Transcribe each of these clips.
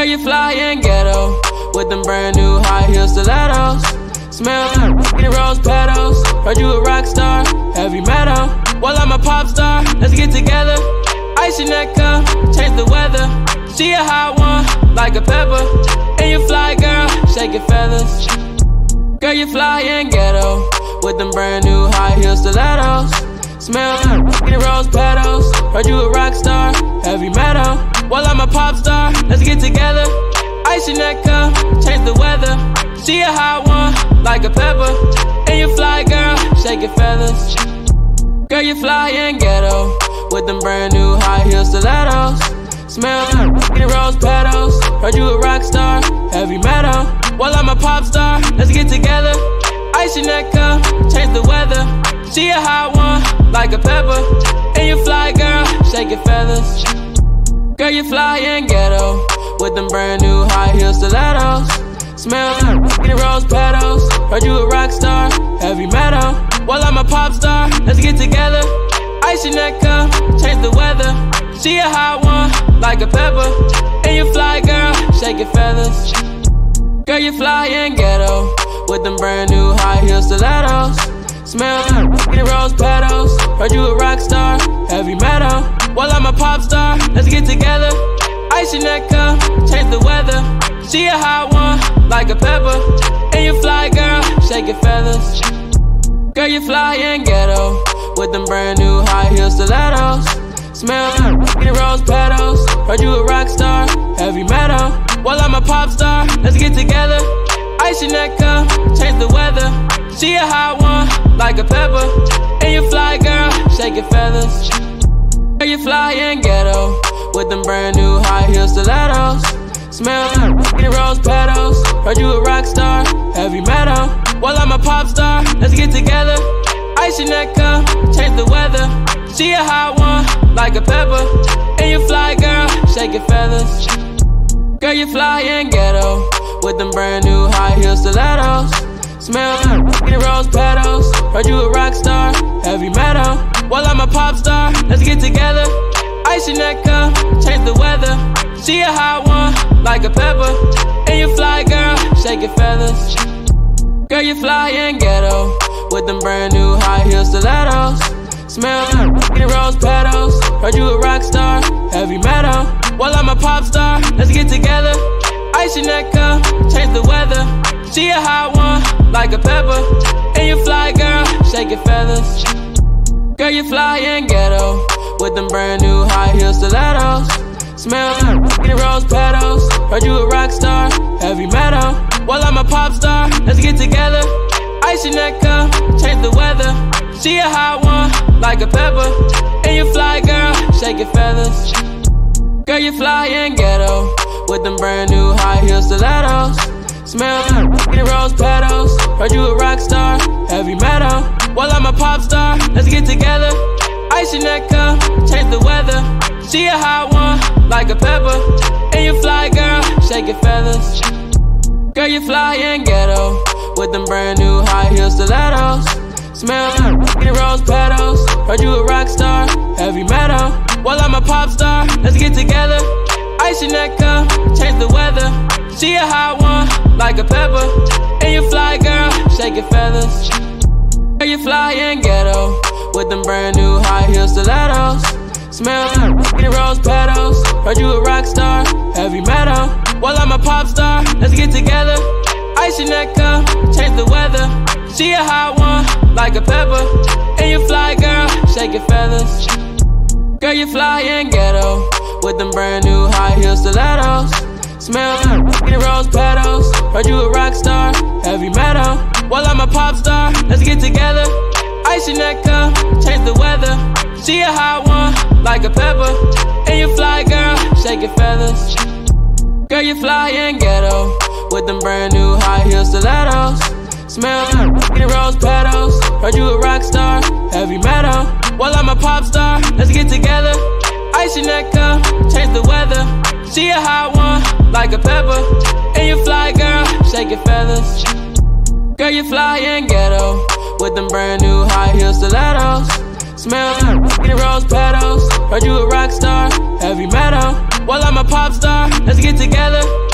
you fly and ghetto with them brand new high heel stilettos. Smell like rose petals. Heard you a rock star, heavy metal. Well, I'm a pop star, let's get together. Ice your neck up, change the weather. She a hot one, like a pepper. And you fly, girl, shake your feathers. Girl, you fly and ghetto with them brand new high heel stilettos. Smell like rose petals. Heard you a rock star, heavy metal. Well, I'm a pop star, let's get together. Ice your neck up, change the weather. She a hot one, like a pepper. And you fly, girl, shake your feathers. Girl, you fly and ghetto with them brand new high heel stilettos. Smell like rose petals. Heard you a rock star, heavy metal. Well, I'm a pop star, let's get together. Ice your neck up, change the weather. She a hot one, like a pepper. And you fly, girl, shake your feathers. Girl, you fly and ghetto with them brand new high heel stilettos. Smell like rose petals. Heard you a rock star, heavy metal. Well, I'm a pop star, let's get together. Ice your neck up, change the weather. She a hot one, like a pepper. And you fly, girl, shake your feathers. Girl, you fly and ghetto with them brand new high heel stilettos. Smell like rose petals. Heard you a rock star, heavy metal. Well, I'm a pop star, let's get together. Ice your neck up, change the weather. She a hot one, like a pepper. And you fly, girl, shake your feathers. Girl, you fly and ghetto with them brand new high heel stilettos. Smell like rose petals. Heard you a rock star, heavy metal. Well, I'm a pop star, let's get together. Ice your neck up, change the weather. She a hot one, like a pepper. And you fly, girl, shake your feathers. Girl, you fly and ghetto with them brand new high heel stilettos. Smell like rose petals. Heard you a rock star, heavy metal. Well, I'm a pop star, let's get together. Ice your neck up, change the weather. She a hot one, like a pepper. And you fly, girl, shake your feathers. Girl, you fly and ghetto with them brand new high heel stilettos. Smell like rose petals. Heard you a rock star, heavy metal. Well, I'm a pop star, let's get together. Ice your neck up, change the weather. She a hot one, like a pepper. And you fly, girl, shake your feathers. Girl, you fly and ghetto with them brand new high heel stilettos. Smell like rose petals. Heard you a rock star, heavy metal. Well, I'm a pop star, let's get together. Ice your neck up, change the weather. She a hot one, like a pepper. And you fly, girl, shake your feathers. Girl, you fly and ghetto with them brand new high heel stilettos. Smell like rose petals. Heard you a rock star, heavy metal. Well, I'm a pop star, let's get together. Ice your neck up, change the weather. She a hot one, like a pepper. And you fly, girl, shake your feathers. Girl, you fly and ghetto with them brand new high heel stilettos. Smell like rose petals. Heard you a rock star, heavy metal. Well, I'm a pop star, let's get together. Ice your neck up, change the weather. She a hot one, like a pepper. And you fly, girl, shake your feathers. Girl, you fly and ghetto with them brand new high heel stilettos. Smell like rose petals. Heard you a rock star, heavy metal. Well, I'm a pop star, let's get together. Ice your neck up, change the weather. She a hot one, like a pepper. And you fly, girl, shake your feathers. Girl, you fly and ghetto with them brand new high heel stilettos. Smell like rose petals. Heard you a rock star, heavy metal. Well, I'm a pop star, let's get together. Ice your neck up, change the weather. She a hot one, like a pepper. And you fly, girl, shake your feathers. Girl, you fly and ghetto with them brand new high heel stilettos. Smell like rose petals. Heard you a rock star, heavy metal. Well, I'm a pop star, let's get together. Ice your neck up, change the weather. She a hot one, like a pepper. And you fly, girl, shake your feathers. Girl, you fly and ghetto with them brand new high heel stilettos. Smell like rose petals. Heard you a rock star, heavy metal. Well, I'm a pop star, let's get together. Ice your neck up, change the weather. She a hot one, like a pepper. And you fly, girl, shake your feathers. Girl, you fly and ghetto with them brand new high heel stilettos. Smell like rose petals. Heard you a rock star, heavy metal. Well, I'm a pop star, let's get together.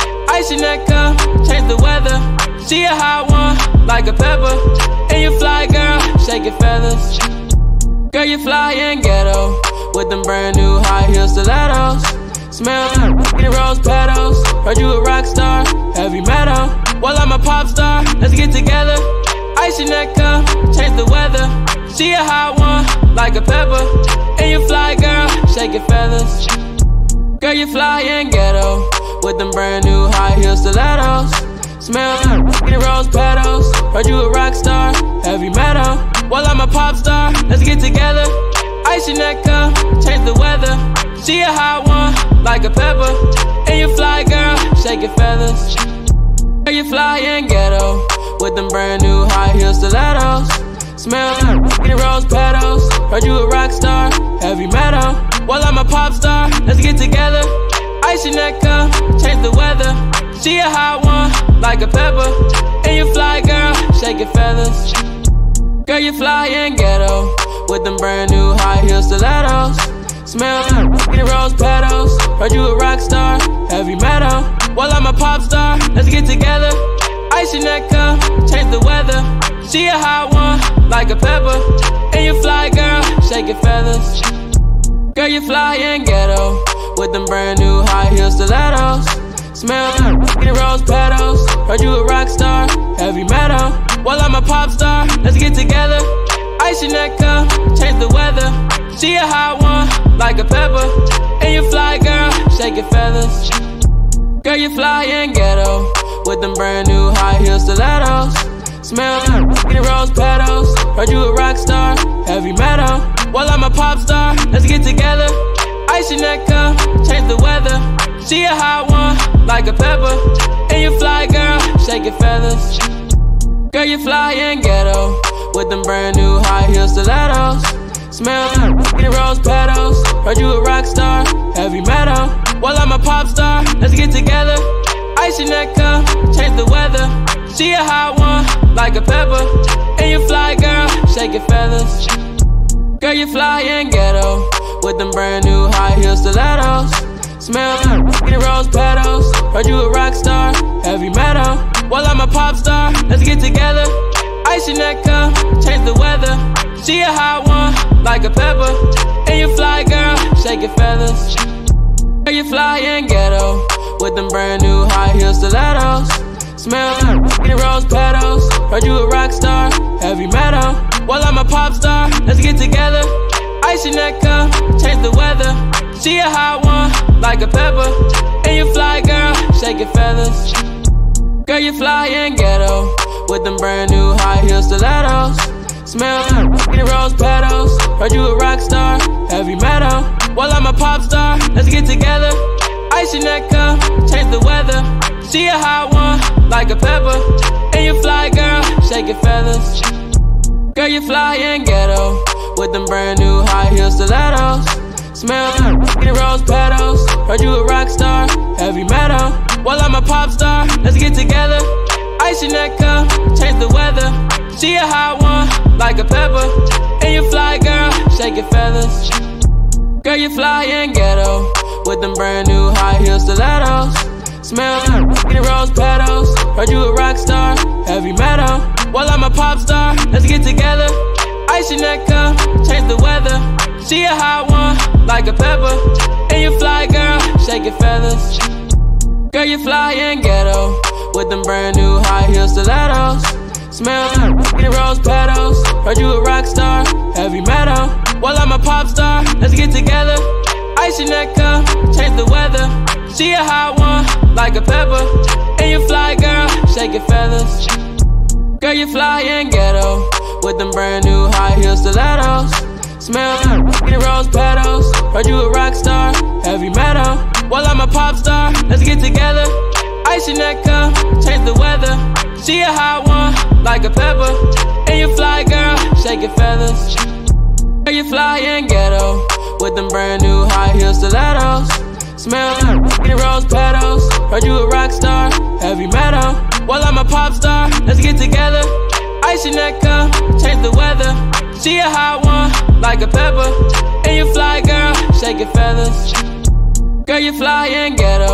Ice your neck up, change the weather. She a hot one, like a pepper. And you fly, girl, shake your feathers. Girl, you fly and ghetto, with them brand new high heel stilettos. Smell like rose petals. Heard you a rock star, heavy metal. Well, I'm a pop star, let's get together. Ice your neck up, change the weather. She a hot one, like a pepper. And you fly, girl, shake your feathers. Girl, you fly and ghetto, with them brand new high heel stilettos. Smell like rose petals. Heard you a rock star, heavy metal. Well, I'm a pop star, let's get together. Ice your neck up, change the weather. She a hot one, like a pepper. And you fly, girl, shake your feathers. Girl, you fly and ghetto, with them brand new high heel stilettos. Smell like rose petals. Heard you a rock star, heavy metal. Well, I'm a pop star, let's get together. Ice your neck up, change the weather. She a hot one, like a pepper. And you fly, girl, shake your feathers. Girl, you fly and ghetto, with them brand new high heel stilettos. Smell like rose petals. Heard you a rock star, heavy metal. Well, I'm a pop star, let's get together. Ice your neck up, change the weather. She a hot one, like a pepper. And you fly, girl, shake your feathers. Girl, you fly and ghetto, with them brand new high heel stilettos. Smell like rose petals. Heard you a rock star, heavy metal. Well, I'm a pop star, let's get together. Ice your neck up, change the weather. She a hot one, like a pepper. And you fly, girl, shake your feathers. Girl, you fly and ghetto, with them brand new high heel stilettos. Smell like rose petals. Heard you a rock star, heavy metal. Well, I'm a pop star, let's get together. Ice your neck up, change the weather. She a hot one, like a pepper. And you fly, girl, shake your feathers. Girl, you fly and ghetto, with them brand new high heel stilettos. Smell like rose petals. Heard you a rock star, heavy metal. Well, I'm a pop star, let's get together. Ice your neck up, change the weather. She a hot one, like a pepper. And you fly, girl, shake your feathers. Girl, you fly and ghetto, with them brand new high heel stilettos. Smell like rose petals. Heard you a rock star, heavy metal. Well, I'm a pop star, let's get together. Ice your neck up, change the weather. She a hot one, like a pepper. And you fly, girl, shake your feathers. Girl, you fly and ghetto, with them brand new high heel stilettos. Smell like rose petals. Heard you a rock star, heavy metal. Well, I'm a pop star, let's get together. Ice your neck up, change the weather. She a hot one, like a pepper. And you fly, girl, shake your feathers. Girl, you fly and ghetto, with them brand new high heel stilettos. Smell like rose petals. Heard you a rock star, heavy metal. Well, I'm a pop star, let's get together. Ice your neck up, change the weather. She a hot one, like a pepper. And you fly, girl, shake your feathers. Girl, you fly and ghetto, with them brand new high heel stilettos. Smell like rose petals. Heard you a rock star, heavy metal. Well, I'm a pop star, let's get together. Ice your neck up, change the weather. She a hot one, like a pepper. And you fly, girl, shake your feathers. Girl, you fly and ghetto, with them brand new high heel stilettos. Smell like rose petals. Heard you a rock star, heavy metal. Well, I'm a pop star, let's get together. Ice your neck up, change the weather. She a hot one, like a pepper. And you fly, girl, shake your feathers. Girl, you fly and ghetto, with them brand new high heel stilettos. Smell like rose petals. Heard you a rock star, heavy metal. Well, I'm a pop star, let's get together. Ice your neck up, change the weather. She a hot one, like a pepper. And you fly, girl, shake your feathers. Girl, you fly and ghetto, with them brand new high heel stilettos. Smell like rose petals. Heard you a rock star, heavy metal. Well, I'm a pop star, let's get together. Ice your neck up, change the weather. She a hot one, like a pepper. And you fly, girl, shake your feathers. Girl, you fly and ghetto, with them brand new high heel stilettos. Smell like rose petals. Heard you a rock star, heavy metal. Well, I'm a pop star, let's get together. Ice your neck up, change the weather. She a hot one, like a pepper. And you fly, girl, shake your feathers. Girl, you fly and ghetto,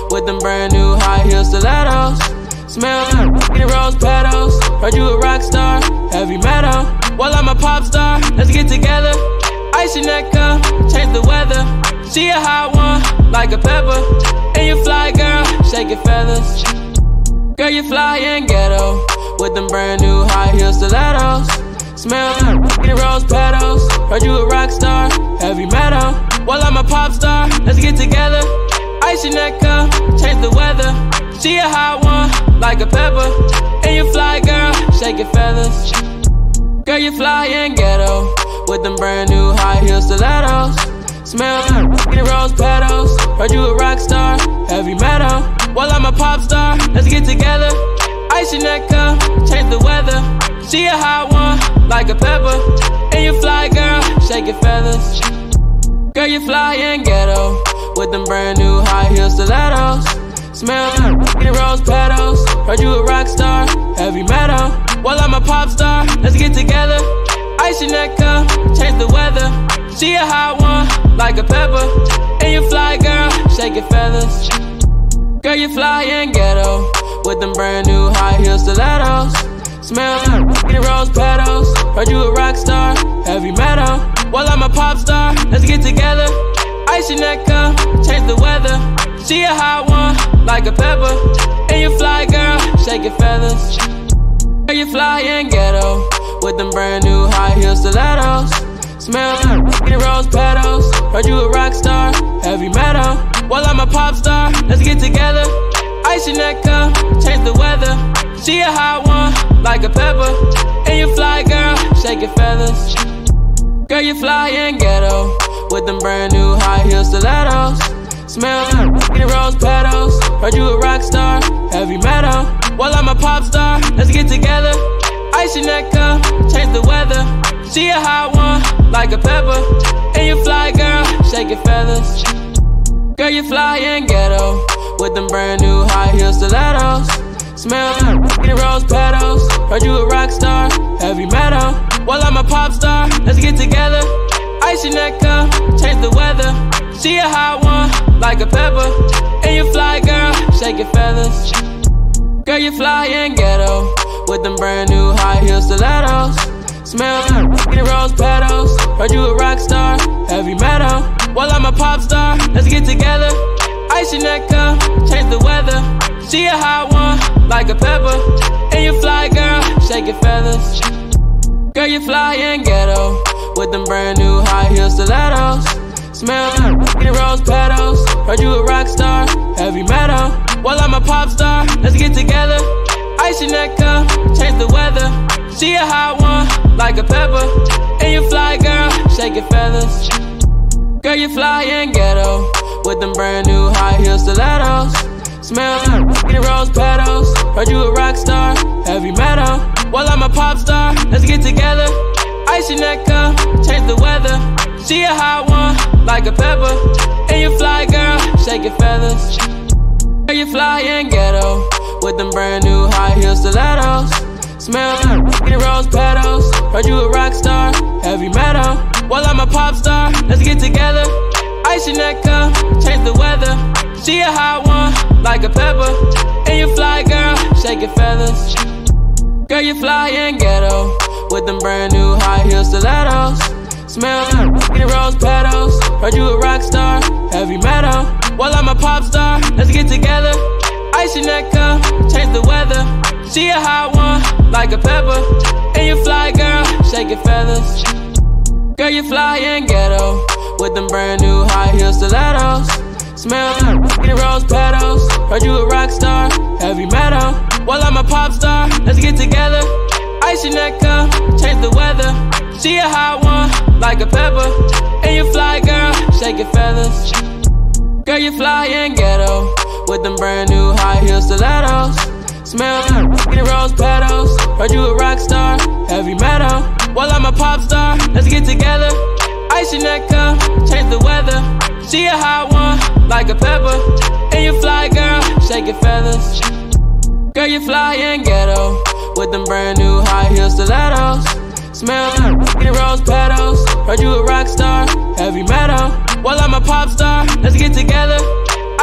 with them brand new high heel stilettos. Smell like rose petals. Heard you a rock star, heavy metal. Well, I'm a pop star, let's get together. Ice your neck up, change the weather. She a hot one, like a pepper. And you fly, girl, shake your feathers. Girl, you fly and ghetto, with them brand new high heel stilettos. Smell like rose petals. Heard you a rock star, heavy metal. Well, I'm a pop star, let's get together. Ice your neck up, change the weather. She a hot one, like a pepper. And you fly, girl, shake your feathers. Girl, you fly and ghetto, with them brand new high heel stilettos. Smell like rose petals. Heard you a rock star, heavy metal. Well, I'm a pop star, let's get together. Ice your neck up, change the weather. She a hot one, like a pepper. And you fly, girl, shake your feathers. Girl, you fly and ghetto, with them brand new high heel stilettos. Smell like rose petals. Heard you a rock star, heavy metal. Well, I'm a pop star, let's get together. Ice your neck up, change the weather. She a hot one, like a pepper. And you fly, girl, shake your feathers. Girl, you fly and ghetto, with them brand new high heel stilettos. Smell like rose petals. Heard you a rock star, heavy metal. Well, I'm a pop star, let's get together. Ice your neck up, change the weather. She a hot one, like a pepper. And you fly, girl, shake your feathers. Girl, you fly and ghetto, with them brand new high heel stilettos. Smell like rose petals. Heard you a rock star, heavy metal. Well, I'm a pop star, let's get together. Ice your neck up, change the weather. She a hot one, like a pepper. And you fly, girl, shake your feathers. Girl, you fly and ghetto, with them brand new high heel stilettos. Smell like rose petals. Heard you a rock star, heavy metal. Well, I'm a pop star, let's get together. Ice your neck up, change the weather. She a hot one, like a pepper. And you fly, girl, shake your feathers. Girl, you fly and ghetto, with them brand new high heel stilettos. Smell like rose petals. Heard you a rock star, heavy metal. Well, I'm a pop star, let's get together. Ice your neck up, change the weather. She a hot one, like a pepper. And you fly, girl, shake your feathers. Girl, you fly and ghetto, with them brand new high heel stilettos. Smell like rose petals. Heard you a rock star, heavy metal. Well, I'm a pop star, let's get together. Ice your neck up, change the weather. She a hot one, like a pepper. And you fly, girl, shake your feathers. Girl, you fly and ghetto, with them brand new high heel stilettos. Smell like rose petals. Heard you a rock star, heavy metal. Well, I'm a pop star, let's get together. Ice your neck up, change the weather. She a hot one, like a pepper. And you fly, girl, shake your feathers. Girl, you fly and ghetto, with them brand new high heel stilettos. Smell like rose petals. Heard you a rock star, heavy metal. Well, I'm a pop star, let's get together. Ice your neck up, change the weather. She a hot one, like a pepper. And you fly, girl, shake your feathers. Girl, you fly and ghetto, with them brand new high heel stilettos. Smell like rose petals. Heard you a rock star, heavy metal. Well, I'm a pop star, let's get together. Ice your neck up, change the weather. She a hot one, like a pepper. And you fly, girl, shake your feathers. Girl, you fly and ghetto, with them brand new high heel stilettos. Smell like rose petals. Heard you a rock star, heavy metal. Well, I'm a pop star, let's get together. Ice your neck up, change the weather. She a hot one, like a pepper. And you fly, girl, shake your feathers. Girl, you fly and ghetto, with them brand new high heel stilettos. Smell like rose petals. Heard you a rock star, heavy metal. Well, I'm a pop star, let's get together. Ice your neck up, change the weather. She a hot one, like a pepper. And you fly, girl, shake your feathers. Girl, you fly and ghetto, with them brand new high heel stilettos. Smell like rose petals. Heard you a rock star, heavy metal. Well, I'm a pop star, let's get together. Ice your neck up, change the weather. She a hot one, like a pepper. And you fly, girl, shake your feathers. Girl, you fly and ghetto, with them brand new high heel stilettos. Smell like rose petals. Heard you a rock star, heavy metal. Well, I'm a pop star, let's get together.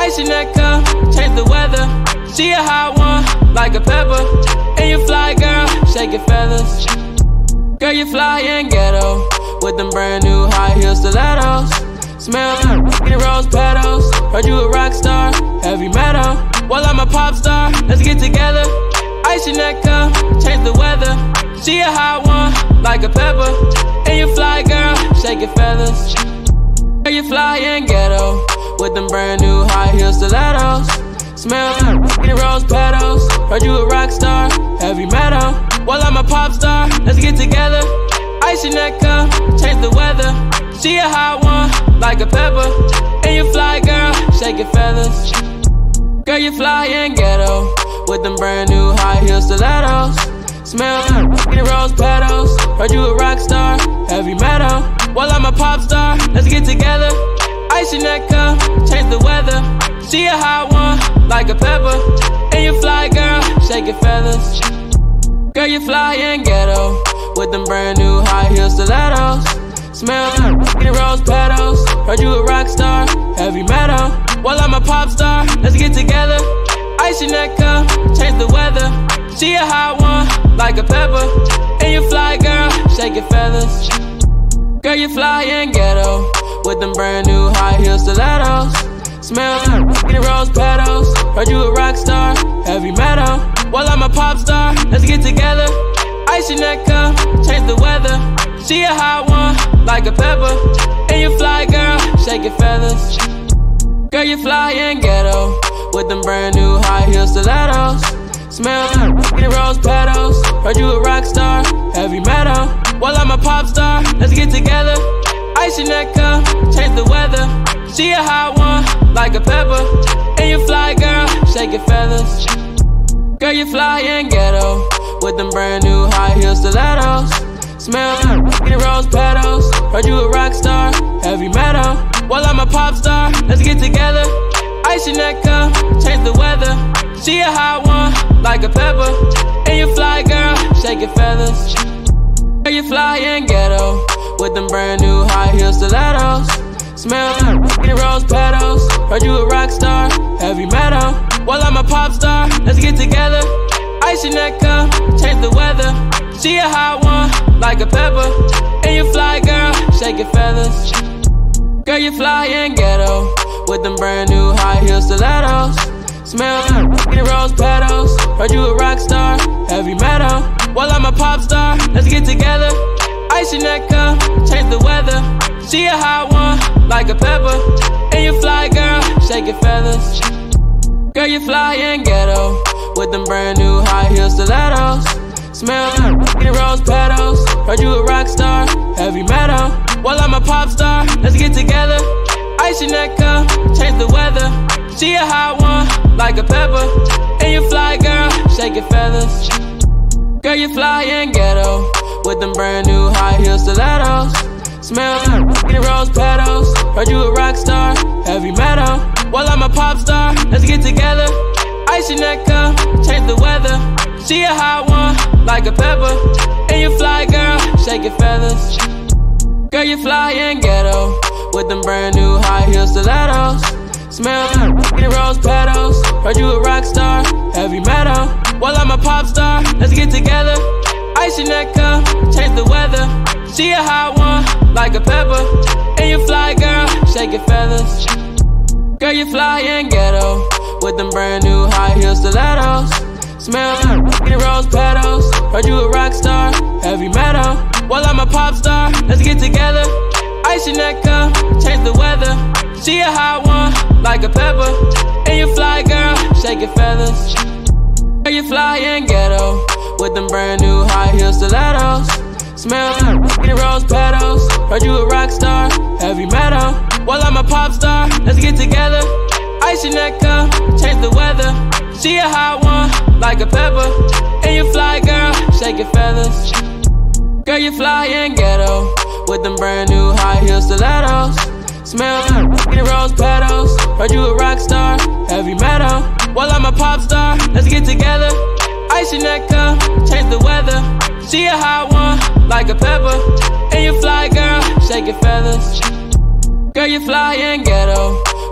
Ice in that cup, change the weather. She a hot one, like a pepper. And you fly, girl, shake your feathers. Girl, you fly and ghetto, with them brand new high heel stilettos. Smell like rose petals. Heard you a rock star, heavy metal. Well, I'm a pop star, let's get together. Ice in that cup, change the weather. She a hot one, like a pepper. And you fly, girl, shake your feathers. Girl, you fly and ghetto, with them brand new high heel stilettos. Smell like rose petals. Heard you a rock star, heavy metal. Well, I'm a pop star, let's get together. Ice in that cup, change the weather. She a hot one, like a pepper. And you fly, girl, shake your feathers. Girl, you fly and ghetto, with them brand new high heel stilettos. Smell like rose petals. Heard you a rock star, heavy metal. Well, I'm a pop star, let's get together. Ice in that cup, change the weather. She a hot one, like a pepper. And you fly, girl, shake your feathers. Girl, you fly and ghetto, with them brand new high heel stilettos. Smell like rose petals. Heard you a rock star, heavy metal. Well, I'm a pop star, let's get together. Ice in that cup, change the weather. She a hot one, like a pepper. And you fly, girl, shake your feathers. Girl, you fly and ghetto, with them brand new high heel stilettos. Smell like rose petals. Heard you a rock star, heavy metal. Well, I'm a pop star, let's get together. Ice in that cup, change the weather. She a hot one, like a pepper. And you fly, girl, shake your feathers. Girl, you fly and ghetto, with them brand new high heel stilettos. Smell like rose petals. Heard you a rock star, heavy metal. Well, I'm a pop star, let's get together. Ice in that cup, change the weather. She a hot one, like a pepper. And you fly, girl, shake your feathers. Girl, you fly and ghetto, with them brand new high heel stilettos. Smell like rose petals. Heard you a rock star, heavy metal. Well, I'm a pop star, let's get together. Ice in that cup, change the weather. She a hot one, like a pepper. And you fly, girl, shake your feathers. Girl, you fly and ghetto, with them brand new high heel stilettos. Smell like rose petals. Heard you a rock star, heavy metal. Well, I'm a pop star, let's get together. Ice in that cup, change the weather. She a hot one, like a pepper. And you fly, girl, shake your feathers. Girl, you fly and ghetto, with them brand new high heel stilettos. Smell like rose petals. Heard you a rock star, heavy metal. Well, I'm a pop star, let's get together. Ice in that cup, change the weather. She a hot one, like a pepper. And you fly, girl, shake your feathers. Girl, you fly and ghetto, with them brand new high heel stilettos. Smell like rose petals. Heard you a rock star, heavy metal. Well, I'm a pop star, let's get together. Ice in that cup, change the weather. She a hot one, like a pepper. And you fly, girl, shake your feathers. Girl, you fly and ghetto, with them brand new high heel stilettos. Smell like rose petals. Heard you a rock star, heavy metal. Well, I'm a pop star, let's get together. Ice in that cup, change the weather. She a hot one, like a pepper. And you fly, girl, shake your feathers. Girl, you fly and ghetto, with them brand new high heel stilettos. Smell like rose petals. Heard you a rock star, heavy metal. Well, I'm a pop star, let's get together. Ice in that cup, change the weather. She a hot one, like a pepper. And you fly, girl, shake your feathers. Girl, you fly and ghetto, with them brand new high heel stilettos. Smell like rose petals. Heard you a rock star, heavy metal. Well, I'm a pop star, let's get together. Ice in that cup, change the weather. She a hot one, like a pepper. And you fly, girl, shake your feathers. Girl, you fly and ghetto, with them brand new high heel stilettos. Smell like rose petals. Heard you a rock star, heavy metal. Well, I'm a pop star, let's get together. Ice in that cup, change the weather. She a hot one, like a pepper. And you fly, girl, shake your feathers. Girl, you fly and ghetto, with them brand new high heel stilettos. Smell like rose petals. Heard you a rock star, heavy metal. Well, I'm a pop star, let's get together. Ice in that cup, change the weather. She a hot one, like a pepper. And you fly, girl, shake your feathers. Girl, you fly and ghetto,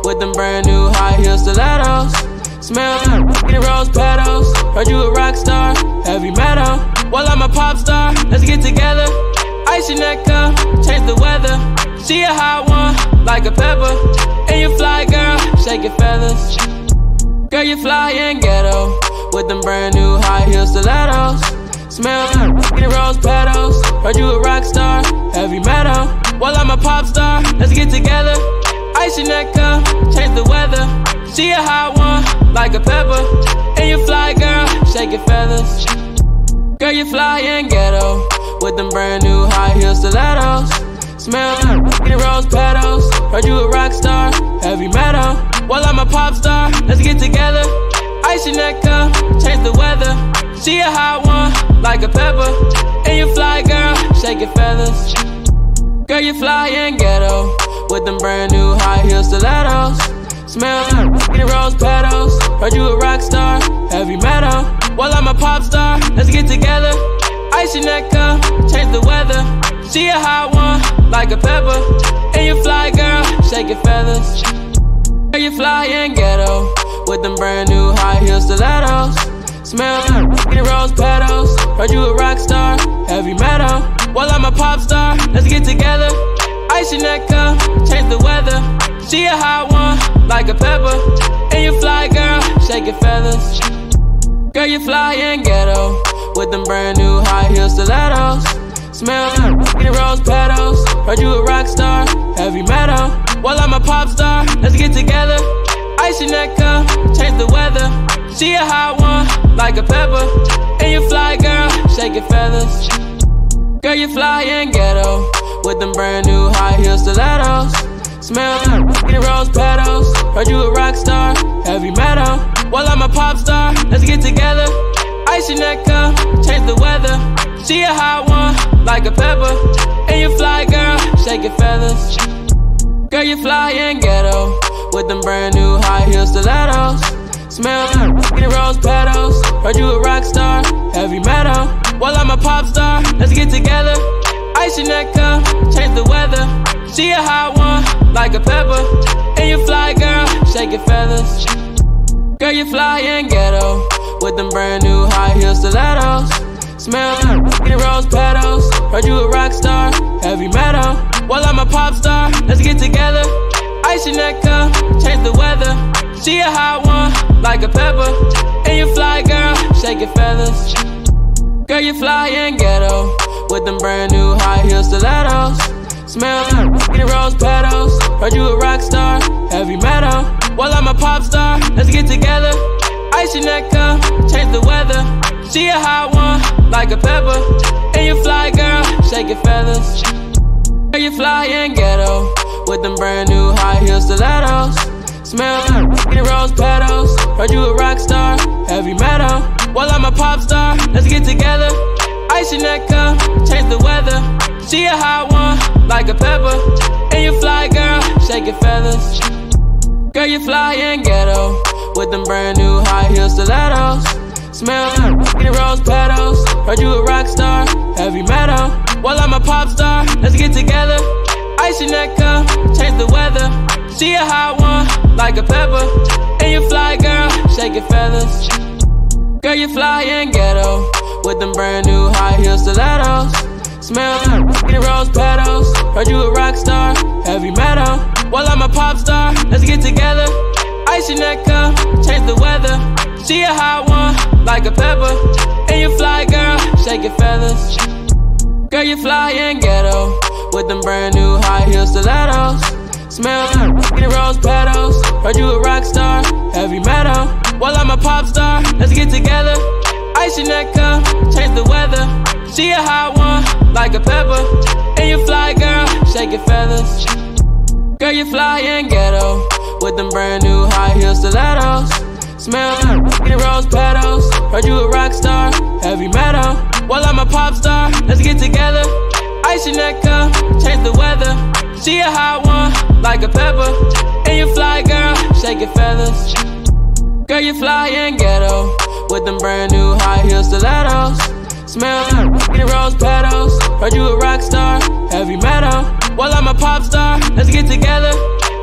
with them brand new high heel stilettos. Smell like rose petals. Heard you a rock star, heavy metal. Well, I'm a pop star, let's get together. Ice your neck up, change the weather. She a hot one, like a pepper. And you fly, girl, shake your feathers. Girl, you fly and ghetto, with them brand new high heel stilettos. Smell like rose petals. Heard you a rock star, heavy metal. Well, I'm a pop star, let's get together. Ice your neck up, change the weather. She a hot one, like a pepper. And you fly, girl, shake your feathers. Girl, you fly and ghetto, with them brand new high heel stilettos. Smell like rose petals. Heard you a rock star, heavy metal. Well, I'm a pop star, let's get together. Ice your neck up, change the weather. She a hot one, like a pepper. And you fly, girl, shake your feathers. Girl, you fly and ghetto, with them brand new high heel stilettos. Smell like rose petals. Heard you a rock star, heavy metal. Well, I'm a pop star, let's get together. Ice your neck up, change the weather. She a hot one, like a pepper. And you fly, girl, shake your feathers. Girl, you fly and ghetto, with them brand new high heel stilettos. Smell like rose petals. Heard you a rock star, heavy metal. Well, I'm a pop star, let's get together. Ice your neck up, change the weather. She a hot one, like a pepper. And you fly, girl, shake your feathers. Girl, you fly and ghetto, with them brand new high heel stilettos. Smell like rose petals. Heard you a rock star, heavy metal. Well, I'm a pop star, let's get together. Ice your neck up, change the weather. She a hot one, like a pepper. And you fly, girl, shake your feathers. Girl, you fly and ghetto, with them brand new high heel stilettos. Smell like rose petals. Heard you a rock star, heavy metal. Well, I'm a pop star, let's get together. Ice your neck up, change the weather. She a hot one, like a pepper. And you fly, girl, shake your feathers. Girl, you fly and ghetto, with them brand new high heel stilettos. Smell like rose petals. Heard you a rock star, heavy metal. Well, I'm a pop star, let's get together. Ice your neck up, change the weather. She a hot one, like a pepper. And you fly, girl, shake your feathers. Girl, you fly and ghetto, with them brand new high heel stilettos. Smell like rose petals. Heard you a rock star, heavy metal. Well, I'm a pop star, let's get together. Ice your neck up, change the weather. She a hot one, like a pepper. And you fly, girl, shake your feathers. Girl, you fly and ghetto, with them brand new high heel stilettos. Smell like rose petals. Heard you a rock star, heavy metal. Well, I'm a pop star, let's get together. Ice your neck up, change the weather. She a hot one, like a pepper. And you fly, girl, shake your feathers. Girl, you fly and ghetto, with them brand new high heel stilettos. Smell like rose petals. Heard you a rock star, heavy metal. Well, I'm a pop star, let's get together. Ice your neck up, change the weather. She a hot one, like a pepper. And you fly, girl, shake your feathers. Girl, you fly and ghetto, with them brand new high heel stilettos. Smell like rose petals. Heard you a rock star, heavy metal. Well, I'm a pop star, let's get together. Ice your neck up, change the weather. She a hot one, like a pepper. And you fly, girl, shake your feathers. Girl, you fly and ghetto, with them brand new high heel stilettos. Smell like rose petals. Heard you a rock star, heavy metal. Well, I'm a pop star, let's get together. Ice your neck up, change the weather. She a hot one, like a pepper. And you fly, girl, shake your feathers. Girl, you fly and ghetto, with them brand new high heel stilettos. Smell like rose petals. Heard you a rock star, heavy metal. Well, I'm a pop star, let's get together. Ice your neck up, change the weather. She a hot one, like a pepper. And you fly, girl, shake your feathers. Girl, you fly and ghetto, with them brand new high heel stilettos. Smell like rose petals. Heard you a rock star, heavy metal. Well, I'm a pop star, let's get together. Ice your neck up, change the weather. She a hot one, like a pepper. And you fly, girl, shake your feathers. Girl, you fly and ghetto, with them brand new high heel stilettos. Smell like rose petals. Heard you a rock star, heavy metal. Well, I'm a pop star, let's get together.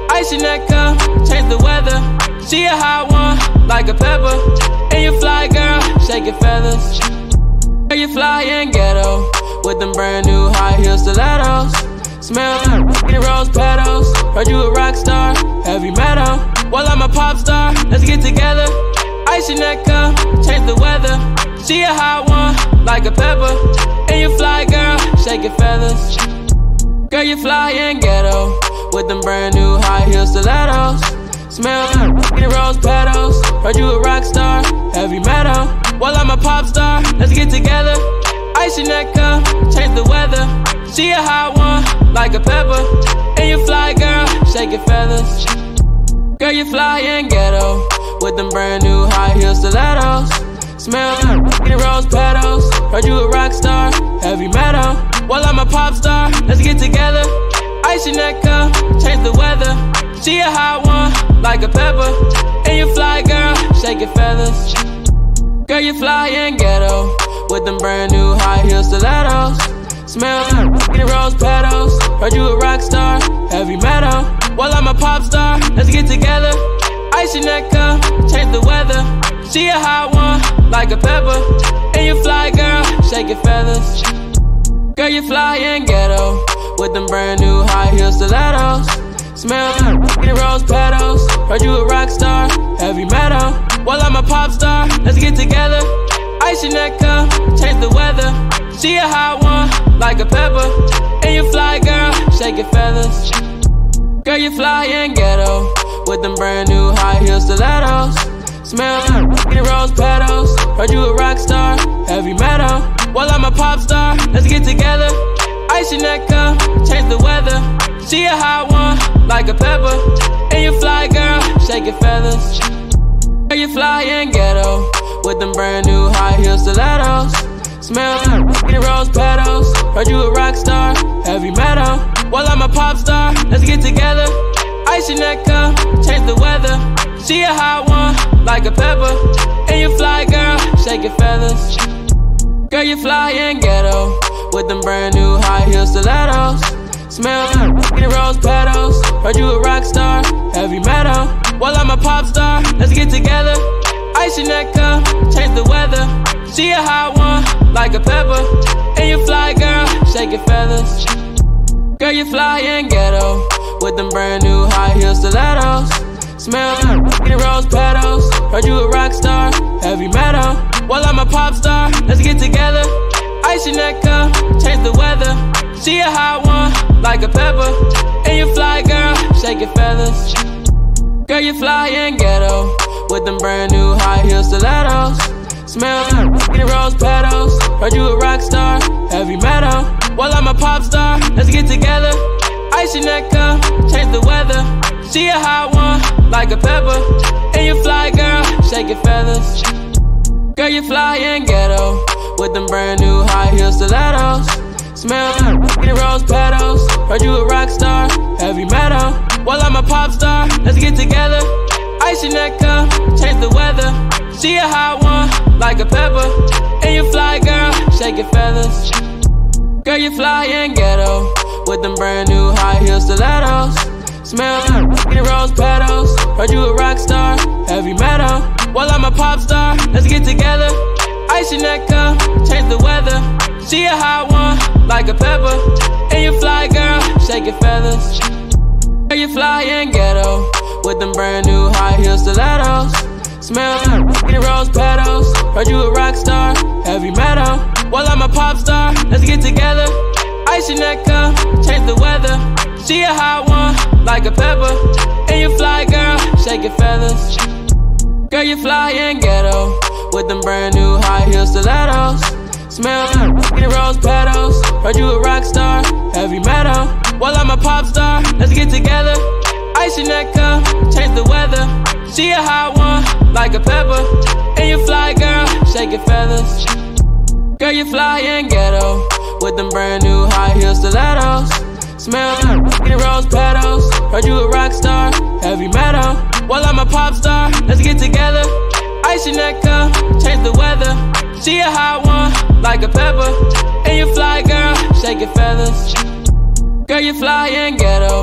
Ice in that cup, change the weather. She a hot one, like a pepper. And you fly, girl, shake your feathers. Girl, you fly in ghetto, with them brand new high heel stilettos. Smell like rose petals. Heard you a rock star, heavy metal. Well, I'm a pop star, let's get together. Ice in that cup, change the weather. She a hot one, like a pepper. And you fly, girl, shake your feathers. Girl, you fly in ghetto, with them brand new high heel stilettos. Smell like rose petals. Heard you a rock star, heavy metal. Well, I'm a pop star, let's get together. Ice in that cup, change the weather. She a hot one, like a pepper. And you fly, girl, shake your feathers. Girl, you fly in ghetto, with them brand new high heel stilettos. Smell like rose petals. Heard you a rock star, heavy metal. Well, I'm a pop star, let's get together. Ice in that cup, change the weather. She a hot one, like a pepper. And you fly, girl, shake your feathers. Girl, you fly in ghetto, with them brand new high heel stilettos. Smell like rose petals. Heard you a rock star, heavy metal. Well, I'm a pop star, let's get together. Ice in that cup, change the weather. She a hot one, like a pepper. And you fly, girl, shake your feathers. Girl, you fly in ghetto, with them brand new high heel stilettos. Smell like rose petals. Heard you a rock star, heavy metal. Well, I'm a pop star, let's get together. Ice in that cup, change the weather. She a hot one, like a pepper. And you fly, girl, shake your feathers. Girl, you fly in ghetto, with them brand new high heel stilettos. Smell like rose petals. Heard you a rock star, heavy metal. Well, I'm a pop star, let's get together. Ice in that cup, change the weather. She a hot one, like a pepper. And you fly, girl, shake your feathers. Girl, you fly in ghetto, with them brand new high heel stilettos. Smell like rose petals. Heard you a rock star, heavy metal. Well, I'm a pop star, let's get together. Ice in that cup, change the weather. She a hot one, like a pepper. And you fly, girl, shake your feathers. Girl, you fly in ghetto, with them brand new high heel stilettos. Smell like rose petals. Heard you a rock star, heavy metal. Well, I'm a pop star, let's get together. Ice in that cup, change the weather. She a hot one, like a pepper. And you fly, girl, shake your feathers. Girl, you fly in ghetto, with them brand new high heel stilettos. Smell like rose petals. Heard you a rock star, heavy metal. Well, I'm a pop star, let's get together. Ice in that cup, change the weather. She a hot one, like a pepper. And you fly, girl, shake your feathers. Girl, you fly in ghetto, with them brand new high heel stilettos. Smell like rose petals. Heard you a rock star, heavy metal. Well, I'm a pop star, let's get together. Ice in that cup, change the weather. She a hot one, like a pepper. And you fly, girl, shake your feathers. Girl, you fly in ghetto, with them brand new high heel stilettos. Smell like rose petals. Heard you a rock star, heavy metal. Well, I'm a pop star, let's get together. Ice in that cup, change the weather. She a hot one, like a pepper. And you fly, girl, shake your feathers. Girl, you fly in ghetto, with them brand new high heel stilettos. Smell like rose petals. Heard you a rock star, heavy metal. Well, I'm a pop star, let's get together. Ice in that cup, change the weather. She a hot one, like a pepper. And you fly, girl, shake your feathers. Girl, you fly in ghetto, with them brand new high heel stilettos. Smell like rose petals. Heard you a rock star, heavy metal. Well, I'm a pop star, let's get together. Ice in that cup, change the weather. She a hot one, like a pepper. And you fly, girl, shake your feathers. Girl, you fly in ghetto, with them brand new high heel stilettos. Smell like rose petals. Heard you a rock star, heavy metal. Well, I'm a pop star, let's get together. Ice in that cup, change the weather. She a hot one, like a pepper. And you fly, girl, shake your feathers. Girl, you fly in ghetto, with them brand new high heel stilettos. Smell like rose petals. Heard you a rock star, heavy metal. Well, I'm a pop star, let's get together. Ice in that cup, change the weather. She a hot one, like a pepper. And you fly, girl, shake your feathers. Girl, you fly in ghetto,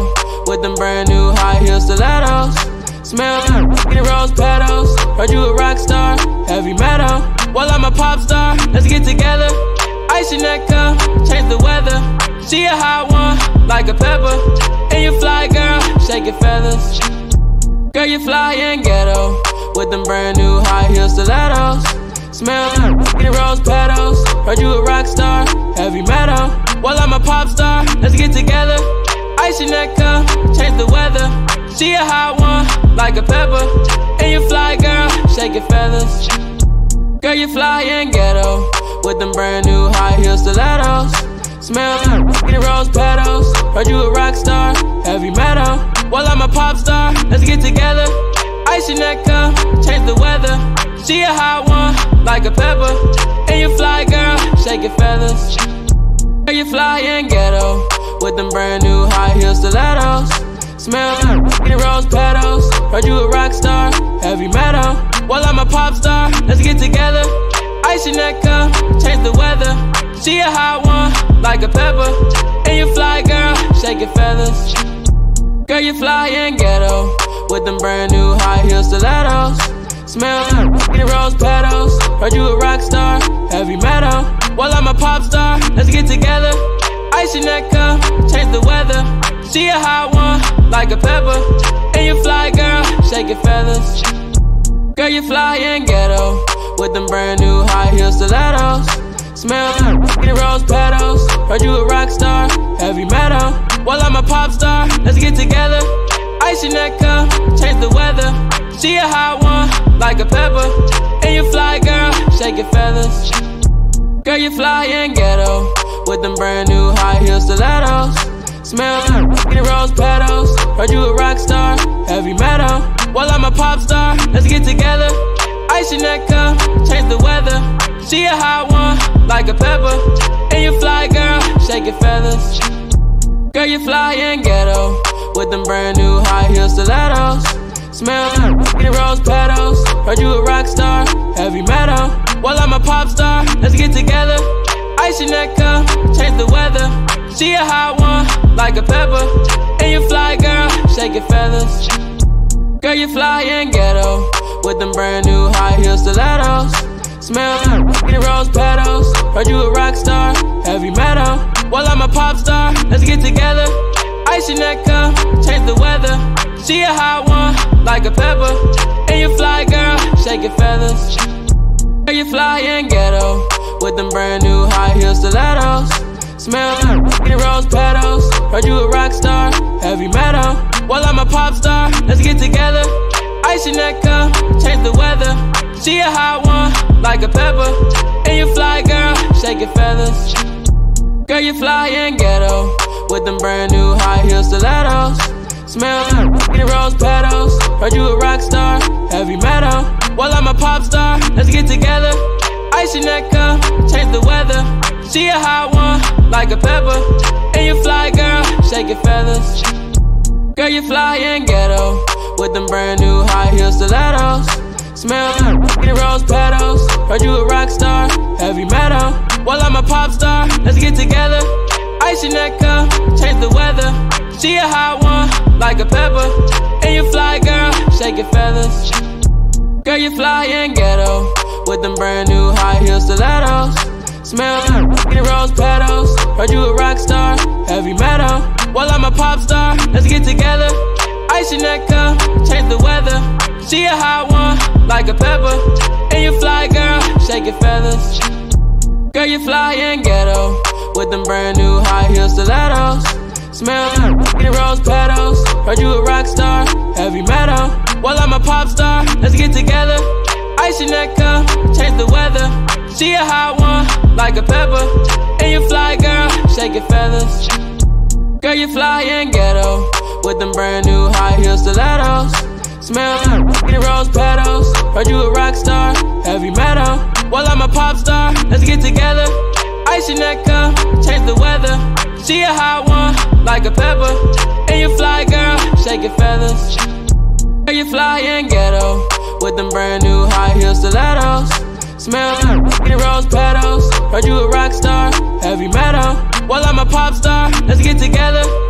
with them brand new high heel stilettos. Smell like rose petals. Heard you a rock star, heavy metal. Well, I'm a pop star, let's get together. Ice your neck up, change the weather. She a hot one, like a pepper. And you fly, girl, shake your feathers. Girl, you fly and ghetto, with them brand new high heel stilettos. Smell like rose petals. Heard you a rock star, heavy metal. Well, I'm a pop star, let's get together. Ice your neck up, change the weather. She a hot one, like a pepper. And you fly, girl, shake your feathers. Girl, you fly and ghetto, with them brand new high heel stilettos. Smell like rose petals. Heard you a rock star, heavy metal. Well, I'm a pop star, let's get together. Ice your neck up, change the weather. She a hot one, like a pepper. And you fly, girl, shake your feathers. Girl, you fly and ghetto, with them brand new high heel stilettos. Smell like rose petals. Heard you a rock star, heavy metal. Well, I'm a pop star, let's get together. Ice your neck up, change the weather. She a hot one, like a pepper. And you fly, girl, shake your feathers. Girl, you fly and ghetto, with them brand new high heel stilettos. Smell like rose petals. Heard you a rock star, heavy metal. Well, I'm a pop star, let's get together. Ice your neck up, change the weather. She a hot one, like a pepper. And you fly, girl, shake your feathers. Girl, you fly and ghetto, with them brand new high heel stilettos. Smell like rose petals. Heard you a rock star, heavy metal. Well, I'm a pop star, let's get together. Ice your neck up, change the weather. She a hot one, like a pepper. And you fly, girl, shake your feathers. Girl, you fly and ghetto, with them brand new high heel stilettos. Smell like rose petals. Heard you a rock star, heavy metal. Well, I'm a pop star, let's get together. Ice your neck up, change the weather. She a hot one, like a pepper. And you fly, girl, shake your feathers. Girl, you fly and ghetto, with them brand new high heel stilettos. Smell like rose petals. Heard you a rock star, heavy metal. Well, I'm a pop star, let's get together. Ice your neck up, change the weather. She a hot one, like a pepper. And you fly, girl, shake your feathers. Girl, you fly and ghetto, with them brand new high heel stilettos. Smell like rose petals. Heard you a rock star, heavy metal. Well, I'm a pop star, let's get together. Ice your neck up, change the weather. She a hot one, like a pepper. And you fly, girl, shake your feathers. Girl, you fly and ghetto, with them brand new high heel stilettos. Smell like rose petals. Heard you a rock star, heavy metal. Well, I'm a pop star, let's get together. Ice your neck up, change the weather. She a hot one, like a pepper. And you fly, girl, shake your feathers. Girl, you fly and ghetto, with them brand new high heel stilettos. Smell like rose petals. Heard you a rock star, heavy metal. Well, I'm a pop star, let's get together. Ice your neck up, change the weather. She a hot one, like a pepper. And you fly, girl, shake your feathers. Girl, you fly and ghetto, with them brand new high heel stilettos. Smell like rose petals. Heard you a rock star, heavy metal. Well, I'm a pop star, let's get together. Ice your neck up, change the weather. She a hot one, like a pepper. And you fly, girl, shake your feathers. Girl, you fly and ghetto, with them brand new high heel stilettos. Smell like rose petals. Heard you a rock star, heavy metal. Well, I'm a pop star, let's get together. Ice your neck up, change the weather. She a hot one, like a pepper. And you fly, girl, shake your feathers. Girl, you fly and ghetto, with them brand new high heel stilettos. Smell like rose petals. Heard you a rock star, heavy metal. Well, I'm a pop star, let's get together. Ice your neck up, change the weather. She a hot one, like a pepper. And you fly, girl, shake your feathers. Girl, you fly and ghetto, with them brand new high heel stilettos. Smell like rose petals. Heard you a rock star, heavy metal. Well, I'm a pop star, let's get together. Ice your neck up, change the weather. She a hot one, like a pepper. And you fly, girl, shake your feathers. Girl, you fly and ghetto, with them brand new high heel stilettos. Smell like rose petals. Heard you a rock star, heavy metal. Well, I'm a pop star, let's get together.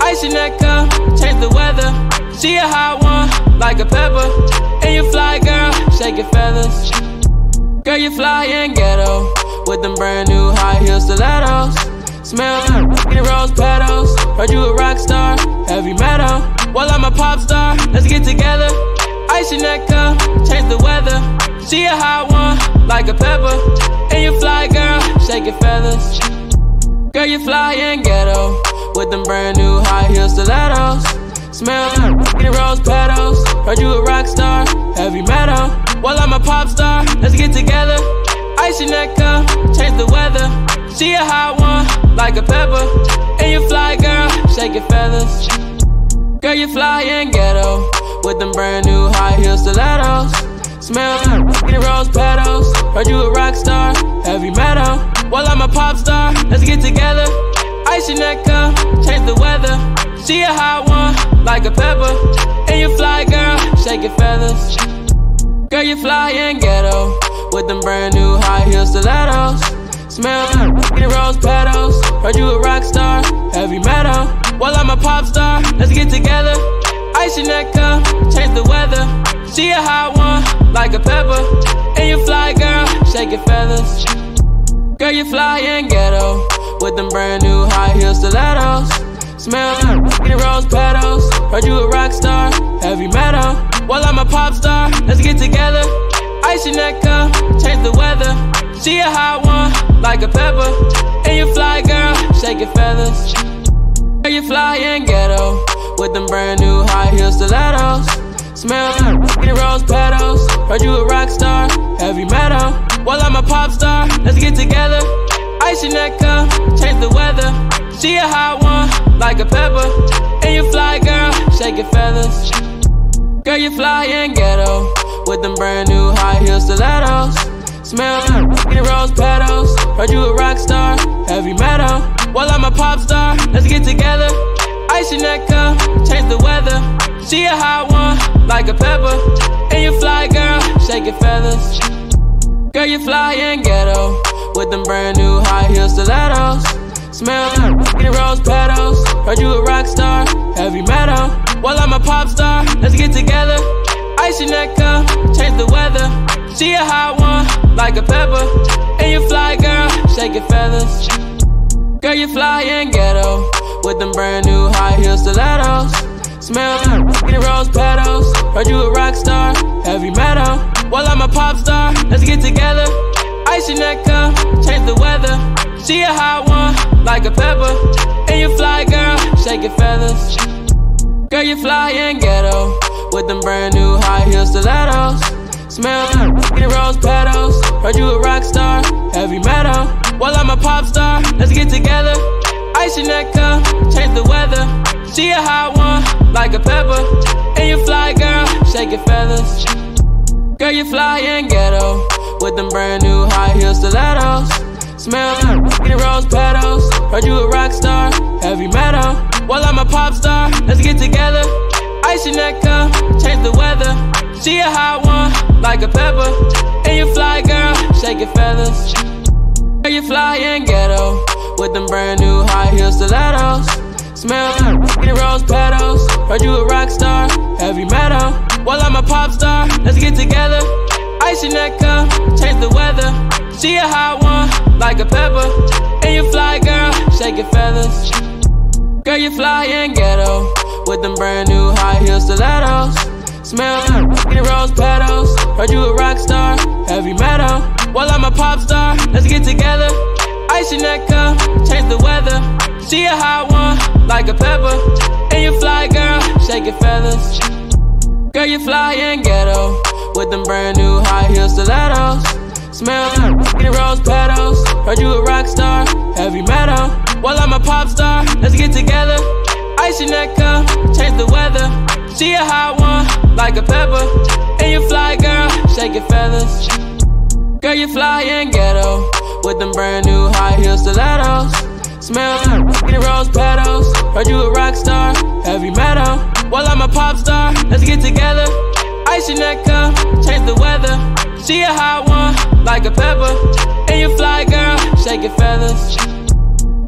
Ice your neck up, change the weather. She a hot one, like a pepper. And you fly, girl, shake your feathers. Girl, you fly and ghetto, with them brand new high heel stilettos. Smell like rose petals. Heard you a rock star, heavy metal. Well, I'm a pop star, let's get together. Ice your neck up, change the weather. She a hot one, like a pepper. And you fly, girl, shake your feathers. Girl, you fly and ghetto, with them brand new high heel stilettos. Smell like rose petals. Heard you a rock star, heavy metal. Well, I'm a pop star, let's get together. Ice your neck up, change the weather. She a hot one, like a pepper. And you fly, girl, shake your feathers. Girl, you fly and ghetto, with them brand new high heel stilettos. Smell like rose petals. Heard you a rock star, heavy metal. Well, I'm a pop star, let's get together. Ice your neck up, change the weather. She a hot one, like a pepper. And you fly, girl, shake your feathers. Girl, you fly and ghetto, with them brand new high heel stilettos. Smell like rose petals. Heard you a rock star, heavy metal. Well, I'm a pop star, let's get together. Ice your neck up, change the weather. She a hot one, like a pepper. And you fly, girl, shake your feathers. Girl, you fly and ghetto, with them brand new high heel stilettos. Smell like rose petals. Heard you a rock star, heavy metal. Well, I'm a pop star, let's get together. Ice your neck up, change the weather. She a hot one, like a pepper. And you fly, girl, shake your feathers. Girl, you fly and ghetto, with them brand new high heel stilettos. Smell like rose petals. Heard you a rock star, heavy metal. Well, I'm a pop star, let's get together. Ice your neck up, change the weather. She a hot one, like a pepper. And you fly, girl, shake your feathers. Girl, you fly and ghetto, with them brand new high heel stilettos. Smell like rose petals. Heard you a rock star, heavy metal. Well, I'm a pop star, let's get together. Ice your neck up, change the weather. She a hot one, like a pepper. And you fly, girl, shake your feathers. Girl, you fly and ghetto, with them brand new high heel stilettos. Smell like rose petals. Heard you a rock star, heavy metal. Well, I'm a pop star, let's get together. Ice your neck up, change the weather. She a hot one, like a pepper. And you fly, girl, shake your feathers. Girl, you fly and ghetto, with them brand new high heel stilettos. Smell like rose petals. Heard you a rock star, heavy metal. Well, I'm a pop star, let's get together. Ice your neck up, change the weather. She a hot one, like a pepper. And you fly, girl, shake your feathers. Girl, you fly and ghetto, with them brand new high heel stilettos. Smell like rose petals. Heard you a rock star, heavy metal. Well, I'm a pop star, let's get together. Ice your neck up, change the weather. She a hot one, like a pepper. And you fly, girl, shake your feathers. Girl, you fly and ghetto, with them brand new high heel stilettos. Smell like rose petals. Heard you a rock star, heavy metal. Well, I'm a pop star, let's get together. Ice your neck up, change the weather. She a hot one, like a pepper. And you fly, girl, shake your feathers. Girl, you fly and ghetto, with them brand new high heel stilettos. Smell like rose petals. Heard you a rock star, heavy metal. Well, I'm a pop star, let's get together. Ice your neck up, change the weather. She a hot one, like a pepper. And you fly, girl, shake your feathers. Girl, you fly and ghetto, with them brand new high heel stilettos. Smell like rose petals. Heard you a rock star, heavy metal. Well, I'm a pop star, let's get together. Ice your neck up, change the weather. She a hot one, like a pepper. And you fly, girl, shake your feathers. Girl, you fly and ghetto, with them brand new high heel stilettos. Smell like rose petals. Heard you a rock star, heavy metal. Well, I'm a pop star, let's get together. Ice your neck up, change the weather. She a hot one, like a pepper. And you fly, girl, shake your feathers. Girl, you fly and ghetto, with them brand new high heel stilettos. Smell like rose petals. Heard you a rock star, heavy metal. Well, I'm a pop star, let's get together. Ice your neck up, change the weather. She a hot one, like a pepper. And you fly, girl, shake your feathers.